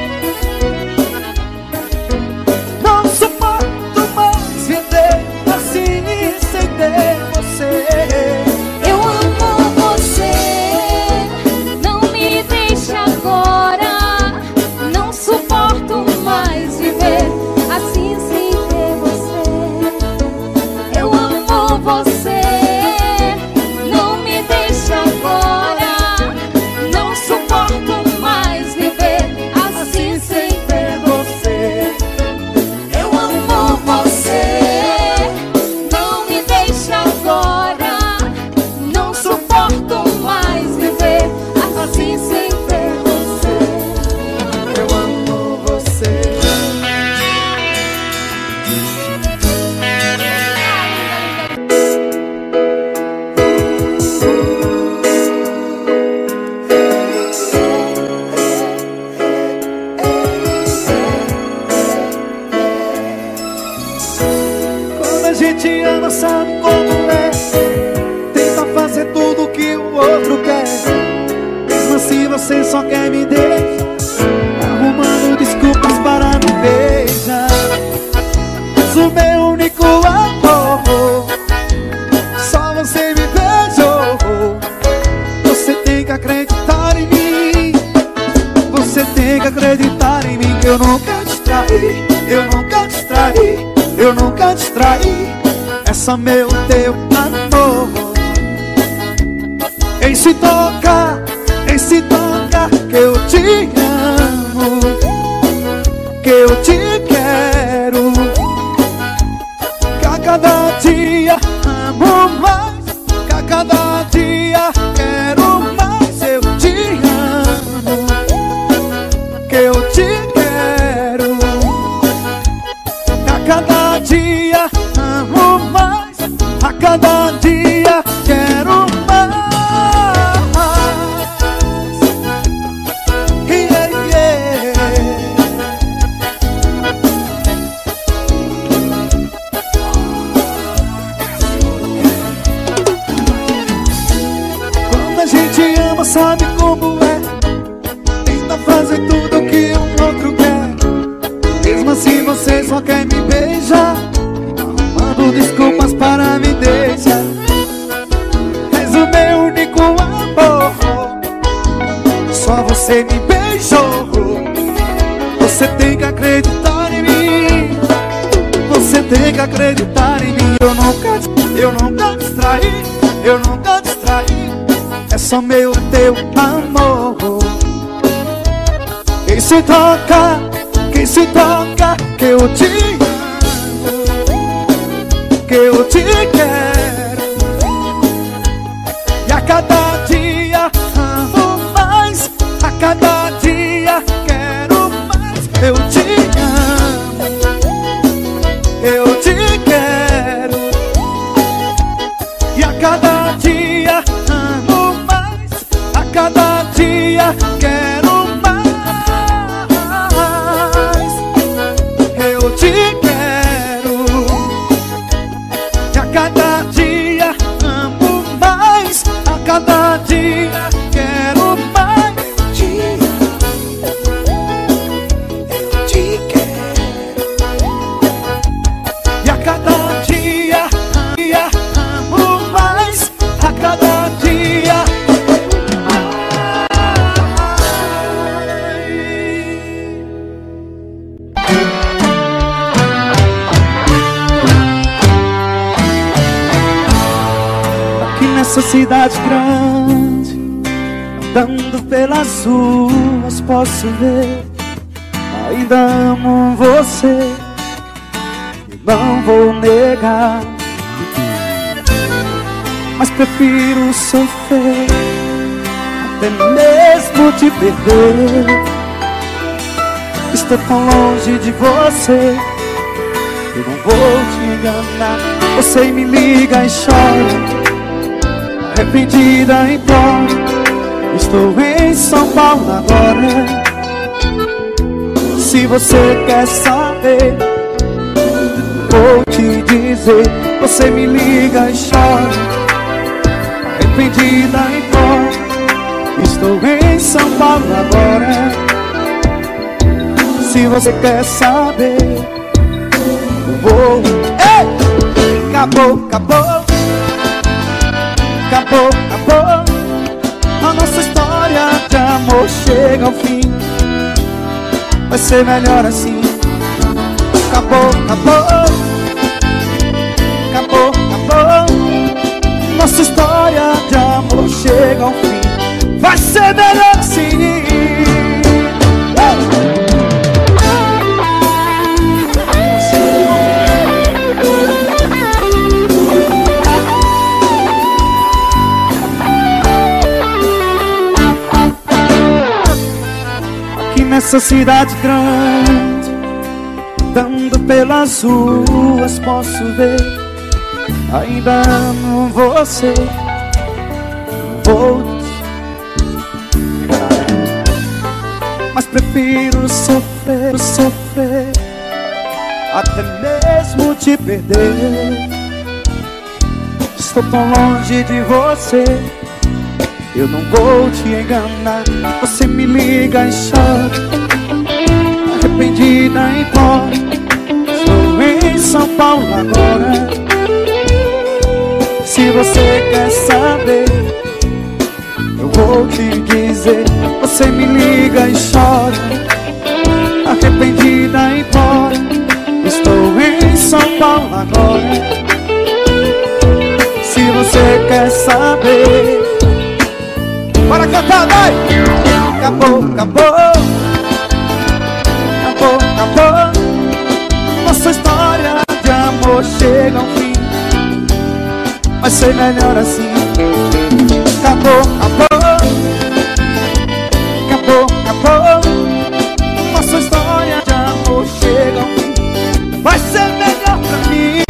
Não suporto mais viver assim sem ter você. Eu amo você, não me deixe agora. Não suporto mais viver assim sem ter você. Eu amo você, não me deixe agora. Não suporto mais viver assim sem ter você. Eu amo você, não me deixe agora. Não suporto mais viver assim sem ter você. Eu amo você. Quando a gente ama, sabe como é. Tenta fazer tudo que o outro quer. Mesmo assim você só quer me deixar, arrumando desculpas para me beijar. Mas o meu único amor, só você me beijou. Você tem que acreditar em mim. Você tem que acreditar em mim. Que eu nunca te traí, eu nunca te traí, eu nunca te traí. É só meu teu amor. Em se toca, em se toca, que eu te amo, que eu te quero. Que a cada dia amo mais, que a cada dia quero mais. Eu te amo, que eu te quero. Que a cada dia amo mais, a cada dia quero mais. Yeah, yeah. Quando a gente ama, sabe como é. Se você só quer me beijar, arrumando desculpas para me deixar. És o meu único amor, só você me beijou. Você tem que acreditar em mim, você tem que acreditar em mim. Eu nunca, eu nunca distraí, eu nunca distraí. É só meu, teu amor. Quem se toca, quem se toca, que eu te amo, que eu te quero. E a cada dia amo mais, a cada dia quero mais. Eu te amo, eu te quero. E a cada dia amo mais, a cada dia quero mais. Eu te quero. E a cada dia amo mais, a cada dia quero mais. Eu te quero. E a cada dia, dia amo mais, a cada dia. Aqui nessa cidade grande, andando pelas ruas, posso ver. Ainda amo você e não vou negar, mas prefiro sofrer até mesmo te perder. Estou tão longe de você, eu não vou te enganar. Você me liga e chora, arrependida e implora. Estou em São Paulo agora. Se você quer saber, vou te dizer. Você me liga e chora, arrependida e implora. Estou em São Paulo agora. Se você quer saber, eu vou. Ei! Acabou, acabou. Acabou, acabou. A nossa história de amor chega ao fim. Vai ser melhor assim. Acabou, acabou. Acabou, acabou. Nossa história de amor chega ao fim. Vai ser melhor assim. Nessa cidade grande, andando pelas ruas, posso ver. Ainda amo você, vou te enganar, mas prefiro sofrer, sofrer até mesmo te perder. Estou tão longe de você, eu não vou te enganar. Você me liga e chora, arrependida e implora. Estou em São Paulo agora. Se você quer saber, eu vou te dizer. Você me liga e chora, arrependida e implora. Estou em São Paulo agora. Se você quer saber, bora cantar, vai! Acabou, acabou. Acabou, acabou. Nossa história de amor chega ao fim. Vai ser melhor assim. Acabou, acabou. Acabou, acabou. Nossa história de amor chega ao fim. Vai ser melhor pra mim.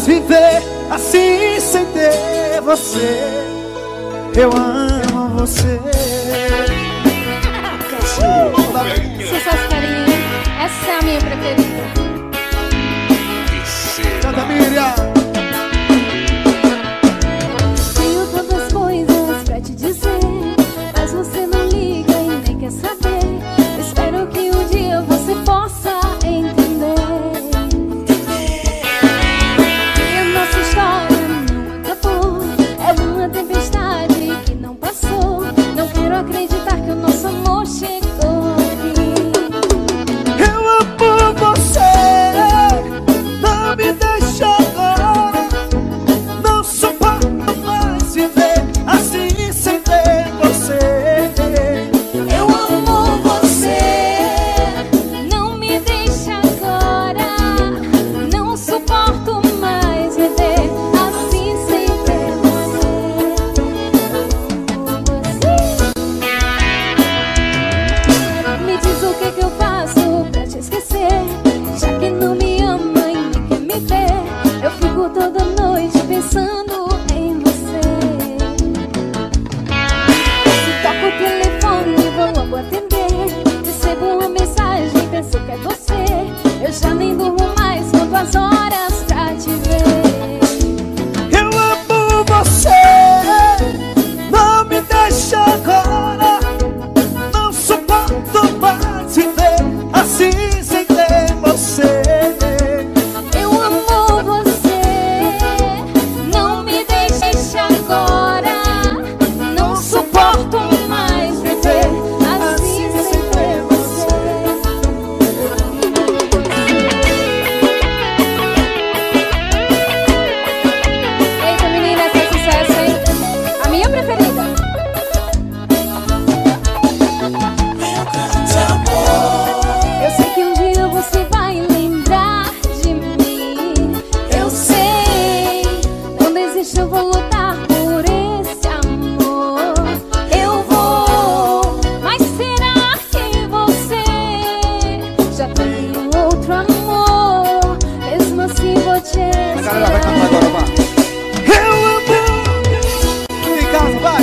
viver assim sem ter você. Eu amo você. Sucesso, carinho. Essa é a minha preferida. Canta, Miriam. Tenho tantas coisas pra te dizer, mas você não liga e nem quer saber. Espero que um dia você possa entender que a nossa história não acabou. É uma tempestade que não passou. Não quero acreditar que o nosso amor chegou aqui. Eu amo você. Não me deixa agora. Não suporto mais viver assim sem ter você. Eu amo você. Não me deixa agora. Não suporto mais viver assim sem ter você. Me diz o que que eu faço pra te esquecer, já que não me ama e nem quer me ver. Eu fico toda noite pensando em você. Se toco o telefone, vou logo atender. Recebo uma mensagem, penso que é você. Eu já nem durmo mais, conto as horas pra te ver. Eu amo você. Não me deixa agora. Não suporto mais viver assim sem ter você. Eu amo você. Não me deixe agora. Não suporto mais viver assim sem ter você. Eita, menina, esse é sucesso, hein? A minha preferida. Eu sei que um dia você vai lembrar de mim. Eu sei, não desiste, eu vou lutar por esse amor. Eu vou, mas será que você já tem um outro amor? Mesmo assim vou te A galera vai cantar agora, vai. Eu amo. Em casa, vai.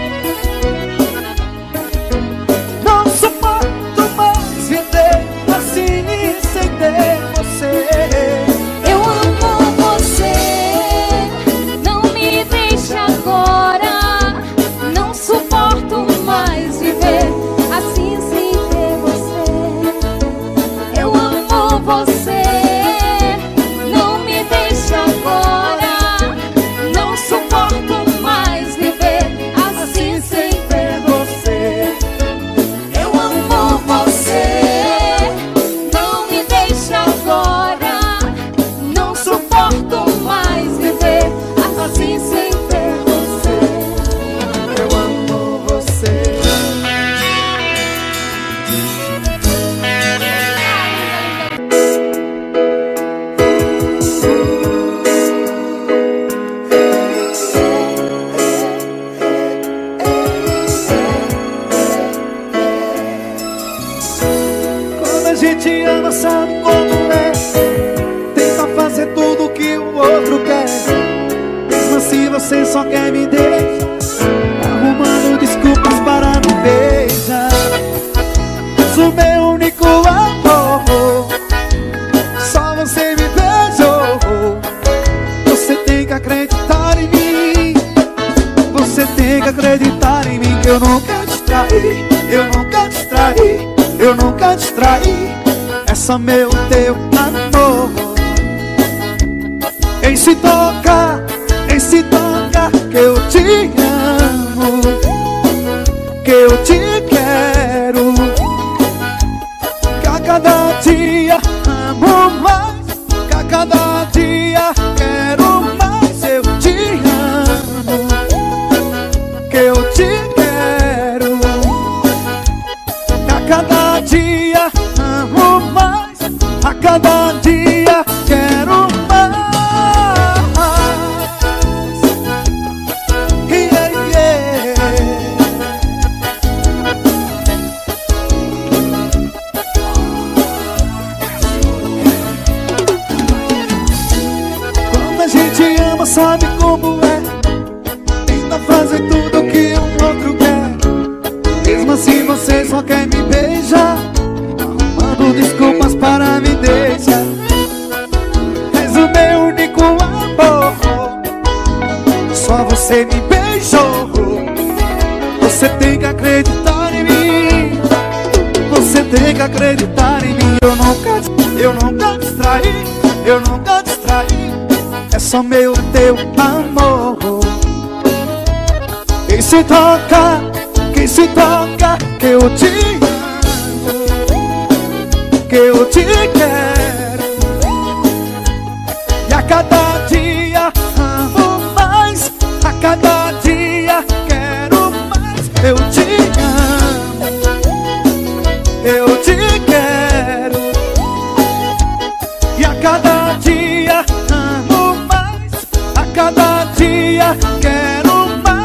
Não suporto mais viver assim sem ter você. Eu amo você. Não me deixe agora. Não suporto mais viver assim sem ter você. Eu amo você. Não me deixe agora. Não suporto mais viver assim sem ter você. Eu amo você. Não me deixe agora. Não suporto mais viver assim sem ter você. Eu amo você. Quando a gente ama, sabe como é. Tenta fazer tudo que o outro quer. Mesmo assim você só quer me deixar, arrumando desculpas para me beijar. És o meu único amor. Só você me beijou. Você tem que acreditar em mim. Você tem que acreditar em mim. Que eu nunca te traí. Eu nunca te traí. Eu nunca te traí. É só meu teu amor. Em se tocar, em se tocar, que eu te amo, que eu te quero. Que a cada dia amo mais, que a cada dia quero mais. Eu te amo, que eu te quero. Que a cada dia amo mais, a cada dia quero mais. sabe como é. Tenta fazer tudo que o outro quer. Mesmo assim você só quer me beijar, arrumando desculpas para me deixar. És o meu único amor, só você me beijou. Você tem que acreditar em mim, você tem que acreditar em mim. Eu nunca, eu nunca distraí, eu nunca distraí. É só meu teu amor. Quem se toca, quem se toca, que eu te amo, que eu te quero. E a cada dia amo mais, a cada dia quero mais. Eu te amo, eu te quero. E a cada dia amo mais, a cada dia quero mais.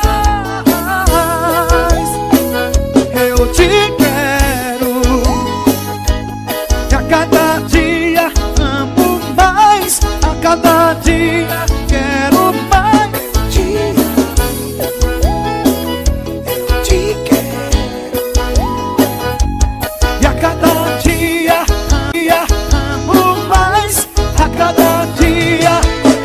Eu te quero. E a cada dia amo mais, a cada dia quero mais. Eu te quero. E a cada dia, dia amo mais, a cada dia.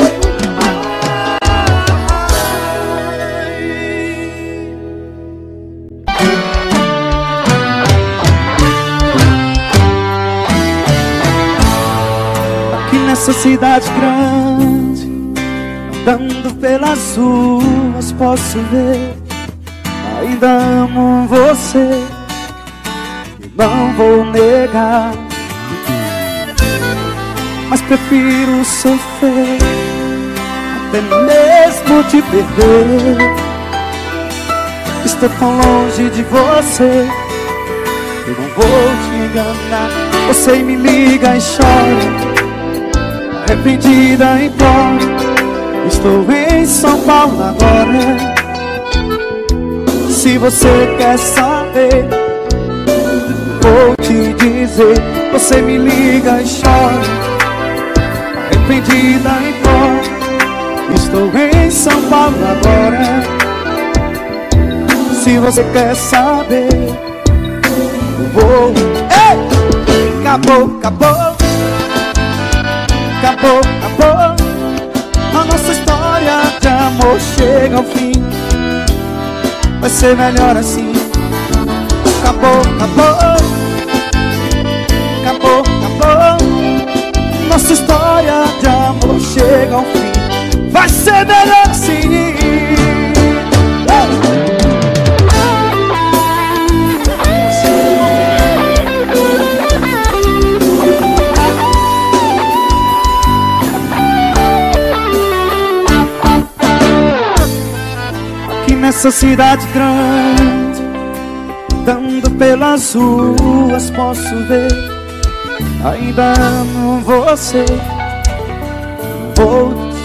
Aqui nessa cidade grande, andando pelas ruas, posso ver. Ainda amo você e não vou negar, mas prefiro sofrer até mesmo te perder. Estou tão longe de você, eu não vou te enganar. Você me liga e chora, arrependida implora. Estou em São Paulo agora. Se você quer saber, vou te dizer. Você me liga e chora, arrependida implora. Estou em São Paulo agora. Se você quer saber, eu vou. Ei! Acabou, acabou, acabou, acabou. A nossa história de amor chega ao fim. Vai ser melhor assim. Acabou, acabou, acabou, acabou. Nossa história de amor chega ao fim. Vai ser melhor assim. Nessa cidade grande, andando pelas ruas, posso ver. Ainda amo você, vou te...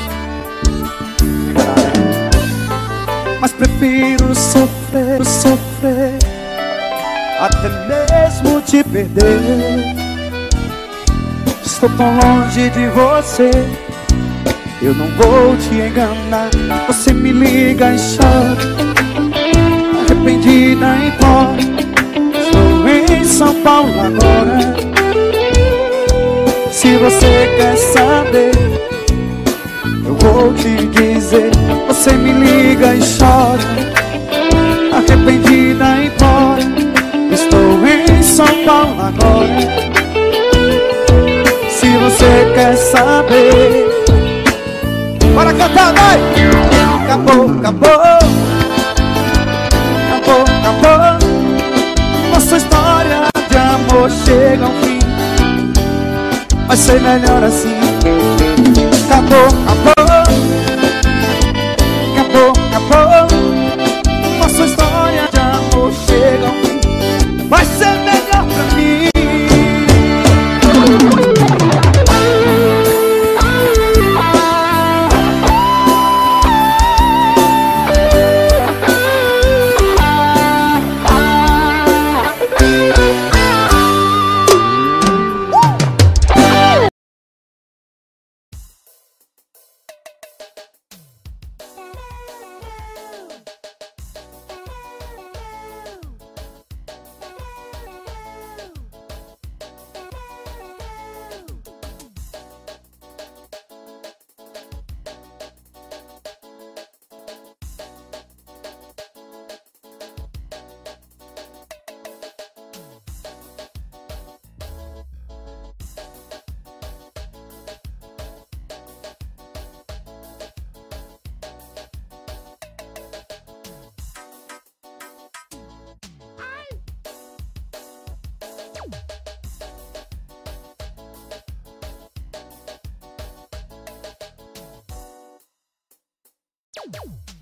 mas prefiro sofrer, sofrer até mesmo te perder. Estou tão longe de você, eu não vou te enganar. Você me liga e chora, arrependida implora. Estou em São Paulo agora. Se você quer saber, eu vou te dizer. Você me liga e chora, arrependida implora. Estou em São Paulo agora. Se você quer saber, bora cantar, vai! Acabou, acabou, acabou, acabou. Nossa história de amor chega ao fim. Vai ser melhor assim. Acabou, acabou, acabou, acabou. Nossa história de amor chega ao fim. Vai ser melhor pra mim. Tchau.